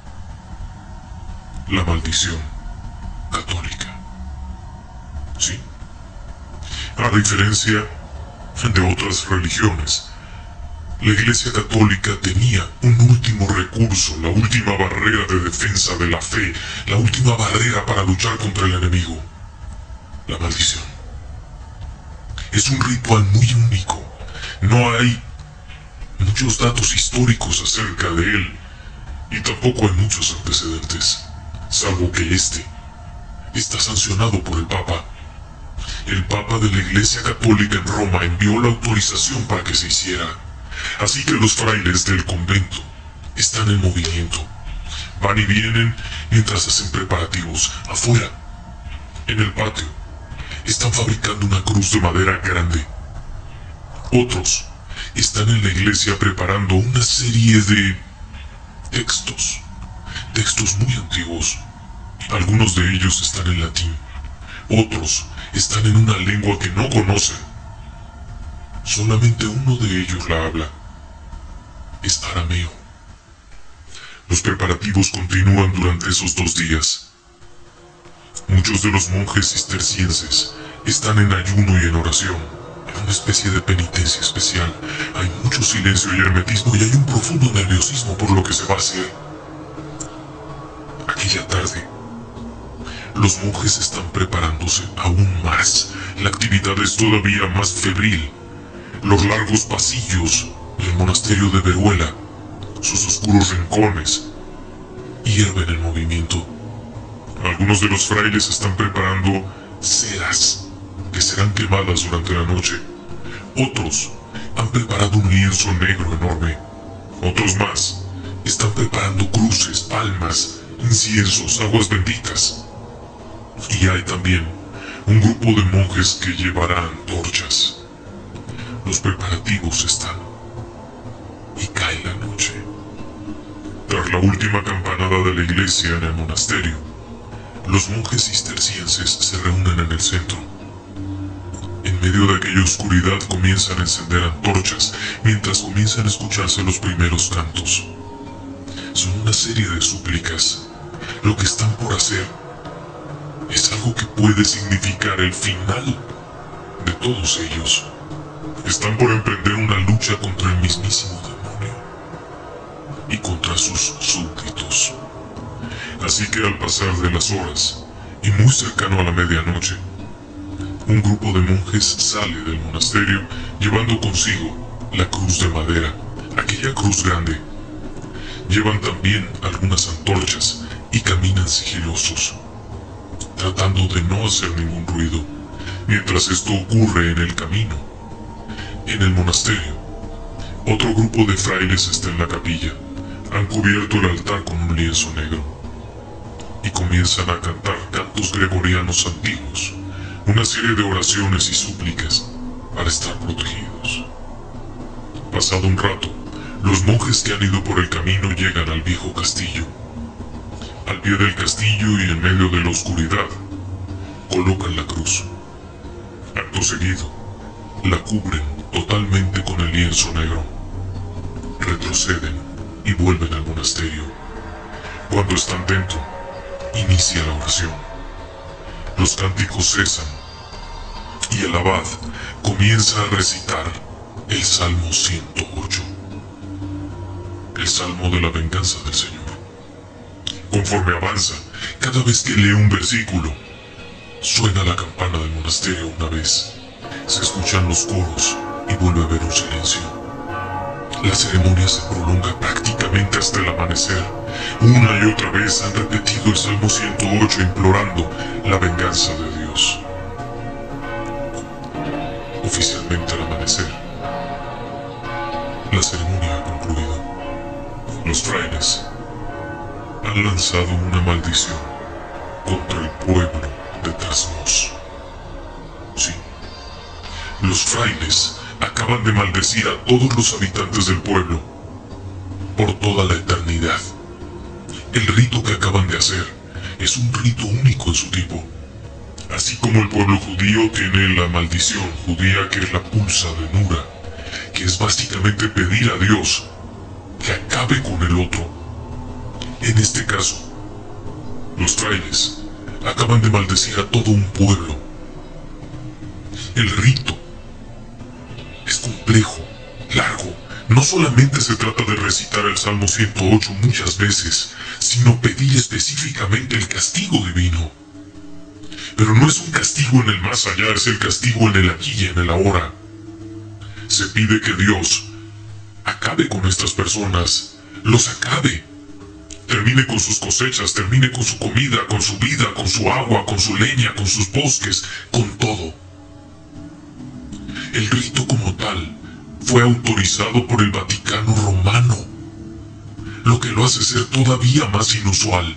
la maldición católica. Sí, a diferencia de otras religiones, la Iglesia Católica tenía un último recurso, la última barrera de defensa de la fe, la última barrera para luchar contra el enemigo: la maldición. Es un ritual muy único. No hay muchos datos históricos acerca de él, y tampoco hay muchos antecedentes, salvo que este está sancionado por el Papa. El Papa de la Iglesia Católica en Roma envió la autorización para que se hiciera, así que los frailes del convento están en movimiento. Van y vienen mientras hacen preparativos. Afuera, en el patio, están fabricando una cruz de madera grande. Otros están en la iglesia preparando una serie de textos, textos muy antiguos. Algunos de ellos están en latín, otros están en una lengua que no conocen. Solamente uno de ellos la habla. Es arameo. Los preparativos continúan durante esos dos días. Muchos de los monjes cistercienses están en ayuno y en oración, en una especie de penitencia especial. Hay mucho silencio y hermetismo, y hay un profundo nerviosismo por lo que se va a hacer. Aquella tarde, Los monjes están preparándose aún más. La actividad es todavía más febril. Los largos pasillos del monasterio de Veruela, sus oscuros rincones, hierven en movimiento. Algunos de los frailes están preparando ceras que serán quemadas durante la noche. Otros han preparado un lienzo negro enorme. Otros más están preparando cruces, palmas, inciensos, aguas benditas. Y hay también un grupo de monjes que llevarán antorchas. Los preparativos están. Y cae la noche. Tras la última campanada de la iglesia en el monasterio, los monjes cistercienses se reúnen en el centro. En medio de aquella oscuridad comienzan a encender antorchas mientras comienzan a escucharse los primeros cantos. Son una serie de súplicas. Lo que están por hacer es algo que puede significar el final de todos ellos. Están por emprender una lucha contra el mismísimo demonio y contra sus súbditos. Así que al pasar de las horas, y muy cercano a la medianoche, un grupo de monjes sale del monasterio llevando consigo la cruz de madera, aquella cruz grande. Llevan también algunas antorchas y caminan sigilosos, tratando de no hacer ningún ruido, mientras esto ocurre en el camino. En el monasterio, otro grupo de frailes está en la capilla. Han cubierto el altar con un lienzo negro y comienzan a cantar cantos gregorianos antiguos, una serie de oraciones y súplicas para estar protegidos. Pasado un rato, los monjes que han ido por el camino llegan al viejo castillo. Al pie del castillo y en medio de la oscuridad, colocan la cruz. Acto seguido, la cubren totalmente con el lienzo negro. Retroceden y vuelven al monasterio. Cuando están dentro, inicia la oración. Los cánticos cesan y el abad comienza a recitar el Salmo ciento ocho, el Salmo de la venganza del Señor. Conforme avanza, cada vez que lee un versículo, suena la campana del monasterio una vez. Se escuchan los coros y vuelve a haber un silencio. La ceremonia se prolonga prácticamente hasta el amanecer. Una y otra vez han repetido el Salmo ciento ocho implorando la venganza de Dios. Oficialmente al amanecer, la ceremonia ha concluido. Los frailes han lanzado una maldición contra el pueblo de Trasmoz. Sí, los frailes acaban de maldecir a todos los habitantes del pueblo por toda la eternidad. El rito que acaban de hacer es un rito único en su tipo. Así como el pueblo judío tiene la maldición judía que es la pulsa de Nura, que es básicamente pedir a Dios que acabe con el otro. En este caso, los frailes acaban de maldecir a todo un pueblo. El rito es complejo, largo. No solamente se trata de recitar el Salmo ciento ocho muchas veces, sino pedir específicamente el castigo divino. Pero no es un castigo en el más allá, es el castigo en el aquí y en el ahora. Se pide que Dios acabe con estas personas, los acabe. Termine con sus cosechas, termine con su comida, con su vida, con su agua, con su leña, con sus bosques, con todo. El rito como tal fue autorizado por el Vaticano Romano, lo que lo hace ser todavía más inusual.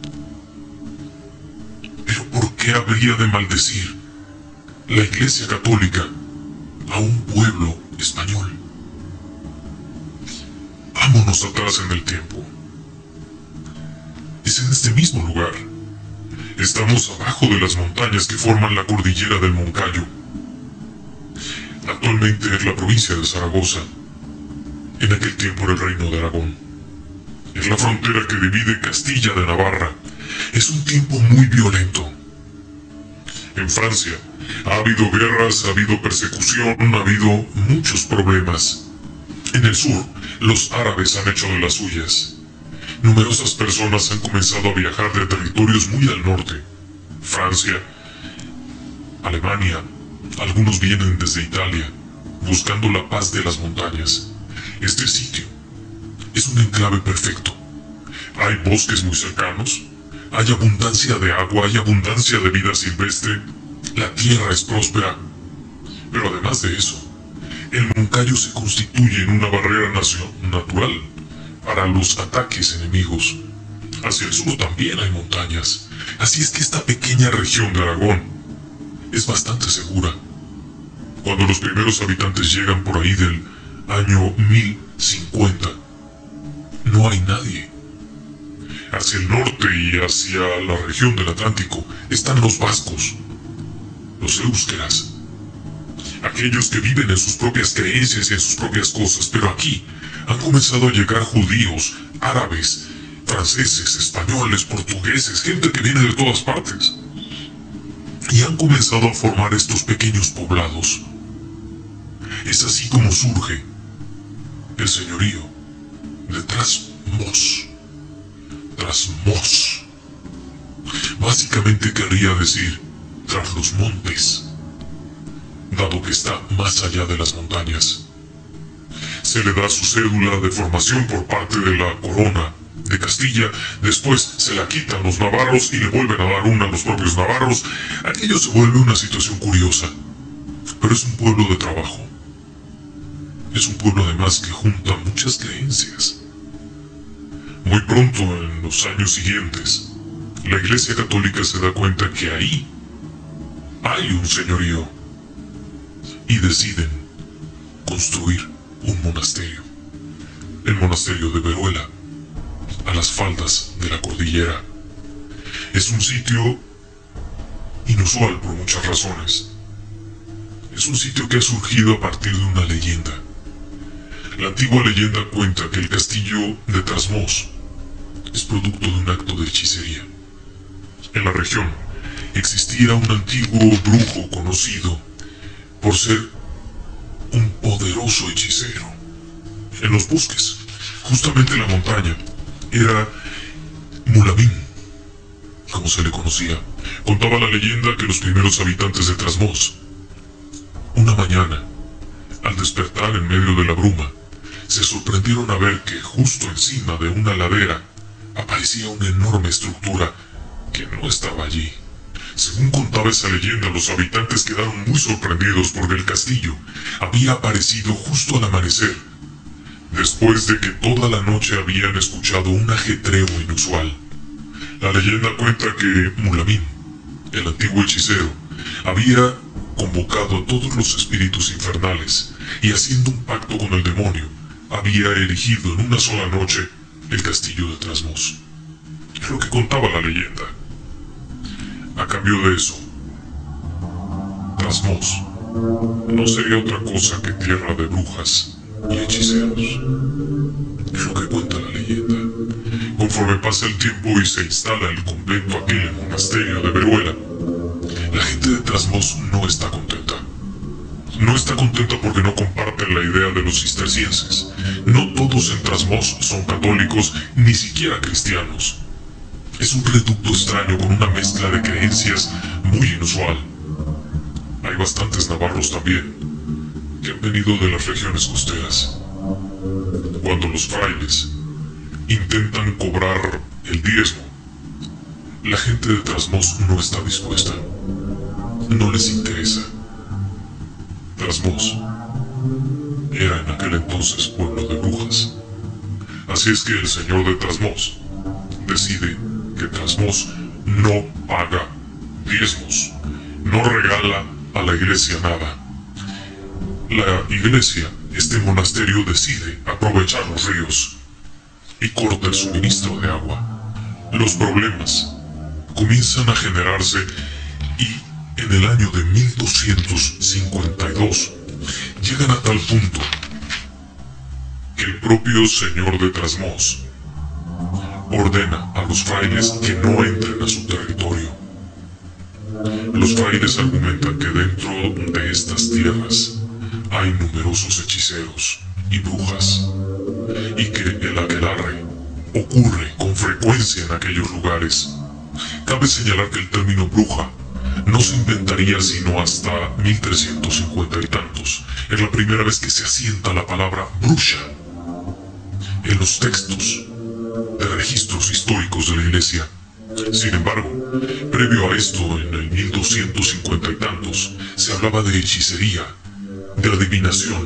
Pero ¿por qué habría de maldecir la Iglesia Católica a un pueblo español? Vámonos atrás en el tiempo. Es en este mismo lugar. Estamos abajo de las montañas que forman la cordillera del Moncayo. Actualmente es la provincia de Zaragoza. En aquel tiempo era el reino de Aragón. Es la frontera que divide Castilla de Navarra. Es un tiempo muy violento. En Francia ha habido guerras, ha habido persecución, ha habido muchos problemas. En el sur, los árabes han hecho de las suyas. Numerosas personas han comenzado a viajar de territorios muy al norte. Francia, Alemania, algunos vienen desde Italia, buscando la paz de las montañas. Este sitio es un enclave perfecto. Hay bosques muy cercanos, hay abundancia de agua, hay abundancia de vida silvestre, la tierra es próspera. Pero además de eso, el Moncayo se constituye en una barrera natural para los ataques enemigos. Hacia el sur también hay montañas, así es que esta pequeña región de Aragón es bastante segura. Cuando los primeros habitantes llegan por ahí del año mil cincuenta, no hay nadie. Hacia el norte y hacia la región del Atlántico están los vascos, los éuskeras, aquellos que viven en sus propias creencias y en sus propias cosas, pero aquí han comenzado a llegar judíos, árabes, franceses, españoles, portugueses, gente que viene de todas partes. Y han comenzado a formar estos pequeños poblados. Es así como surge el señorío de Trasmoz. Trasmoz. Básicamente querría decir tras los montes, dado que está más allá de las montañas. Se le da su cédula de formación por parte de la corona de Castilla, después se la quitan los navarros y le vuelven a dar una a los propios navarros. Aquello se vuelve una situación curiosa, pero es un pueblo de trabajo. Es un pueblo además que junta muchas creencias. Muy pronto, en los años siguientes, la Iglesia Católica se da cuenta que ahí hay un señorío y deciden construir un monasterio, el monasterio de Veruela, a las faldas de la cordillera. Es un sitio inusual por muchas razones. Es un sitio que ha surgido a partir de una leyenda. La antigua leyenda cuenta que el castillo de Trasmoz es producto de un acto de hechicería. En la región existía un antiguo brujo conocido por ser un poderoso hechicero. En los bosques, justamente en la montaña, era Mulamín, como se le conocía. Contaba la leyenda que los primeros habitantes de Trasmoz, una mañana, al despertar en medio de la bruma, se sorprendieron a ver que justo encima de una ladera aparecía una enorme estructura que no estaba allí. Según contaba esa leyenda, los habitantes quedaron muy sorprendidos porque el castillo había aparecido justo al amanecer, después de que toda la noche habían escuchado un ajetreo inusual. La leyenda cuenta que Mulamín, el antiguo hechicero, había convocado a todos los espíritus infernales y, haciendo un pacto con el demonio, había erigido en una sola noche el castillo de Trasmoz. Es lo que contaba la leyenda. A cambio de eso, Trasmoz no sería otra cosa que tierra de brujas y hechiceros. Es lo que cuenta la leyenda. Conforme pasa el tiempo y se instala el convento aquel, el monasterio de Veruela, la gente de Trasmoz no está contenta. No está contenta porque no comparten la idea de los cistercienses. No todos en Trasmoz son católicos, ni siquiera cristianos. Es un reducto extraño con una mezcla de creencias muy inusual. Hay bastantes navarros también, que han venido de las regiones costeras. Cuando los frailes intentan cobrar el diezmo, la gente de Trasmoz no está dispuesta. No les interesa. Trasmoz era en aquel entonces pueblo de brujas. Así es que el señor de Trasmoz decide que Trasmoz no paga diezmos, no regala a la iglesia nada. La iglesia, este monasterio, decide aprovechar los ríos y corta el suministro de agua. Los problemas comienzan a generarse y en el año de mil doscientos cincuenta y dos llegan a tal punto que el propio señor de Trasmoz ordena a los frailes que no entren a su territorio. Los frailes argumentan que dentro de estas tierras hay numerosos hechiceros y brujas, y que el aquelarre ocurre con frecuencia en aquellos lugares. Cabe señalar que el término bruja no se inventaría sino hasta mil trescientos cincuenta y tantos. Es la primera vez que se asienta la palabra bruja en los textos de registros históricos de la Iglesia. Sin embargo, previo a esto, en el mil doscientos cincuenta y tantos, se hablaba de hechicería, de adivinación,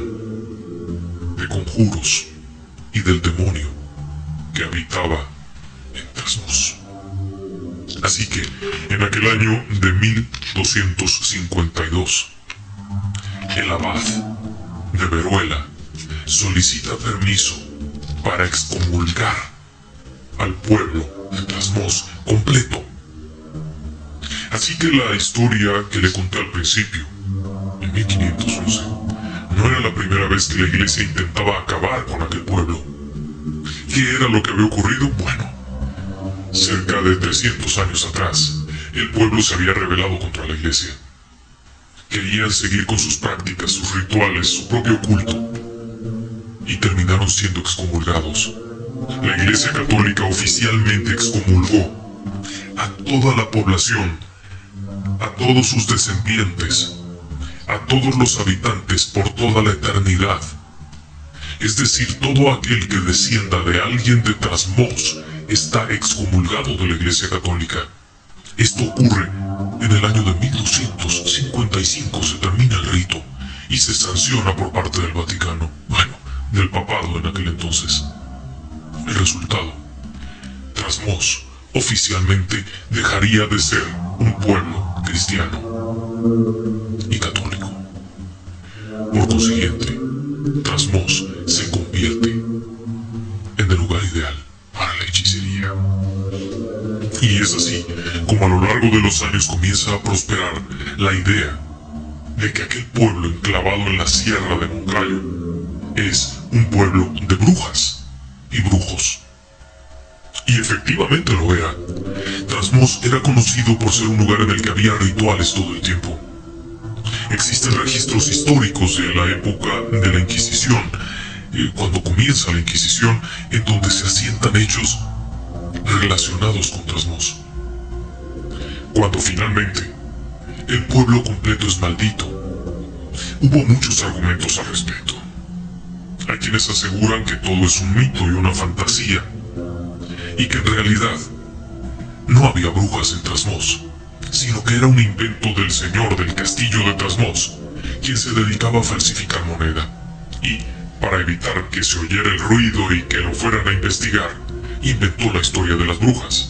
de conjuros y del demonio que habitaba en Trasmoz. Así que, en aquel año de mil doscientos cincuenta y dos, el abad de Veruela solicita permiso para excomulgar al pueblo de Trasmoz completo. Así que la historia que le conté al principio, en mil quinientos once, no era la primera vez que la iglesia intentaba acabar con aquel pueblo. ¿Qué era lo que había ocurrido? Bueno, cerca de trescientos años atrás, el pueblo se había rebelado contra la iglesia. Querían seguir con sus prácticas, sus rituales, su propio culto, y terminaron siendo excomulgados. La Iglesia Católica oficialmente excomulgó a toda la población, a todos sus descendientes, a todos los habitantes por toda la eternidad. Es decir, todo aquel que descienda de alguien de Trasmoz está excomulgado de la Iglesia Católica. Esto ocurre en el año de mil doscientos cincuenta y cinco, se termina el rito y se sanciona por parte del Vaticano, bueno, del papado en aquel entonces. El resultado, Trasmoz oficialmente dejaría de ser un pueblo cristiano y católico. Por consiguiente, Trasmoz se convierte en el lugar ideal para la hechicería. Y es así como a lo largo de los años comienza a prosperar la idea de que aquel pueblo enclavado en la sierra de Moncayo es un pueblo de brujas y brujos. Y efectivamente lo era. Trasmoz era conocido por ser un lugar en el que había rituales todo el tiempo. Existen registros históricos de la época de la Inquisición, eh, cuando comienza la Inquisición, en donde se asientan hechos relacionados con Trasmoz. Cuando finalmente el pueblo completo es maldito, hubo muchos argumentos al respecto. Hay quienes aseguran que todo es un mito y una fantasía, y que en realidad no había brujas en Trasmoz, sino que era un invento del señor del castillo de Trasmoz, quien se dedicaba a falsificar moneda, y para evitar que se oyera el ruido y que lo fueran a investigar, inventó la historia de las brujas.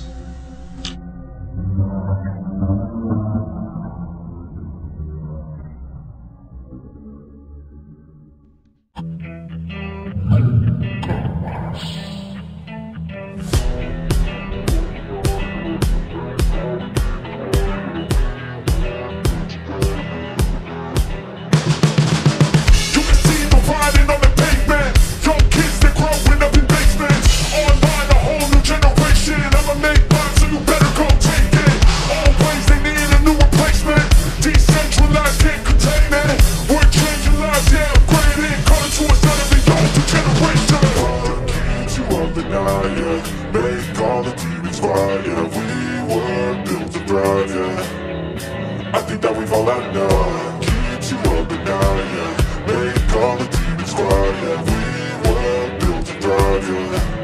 Make all the demons quiet, yeah. We were built to thrive, yeah. I think that we've all had enough. Keeps you up at night, yeah. Make all the demons quiet, yeah. We were built to thrive, yeah.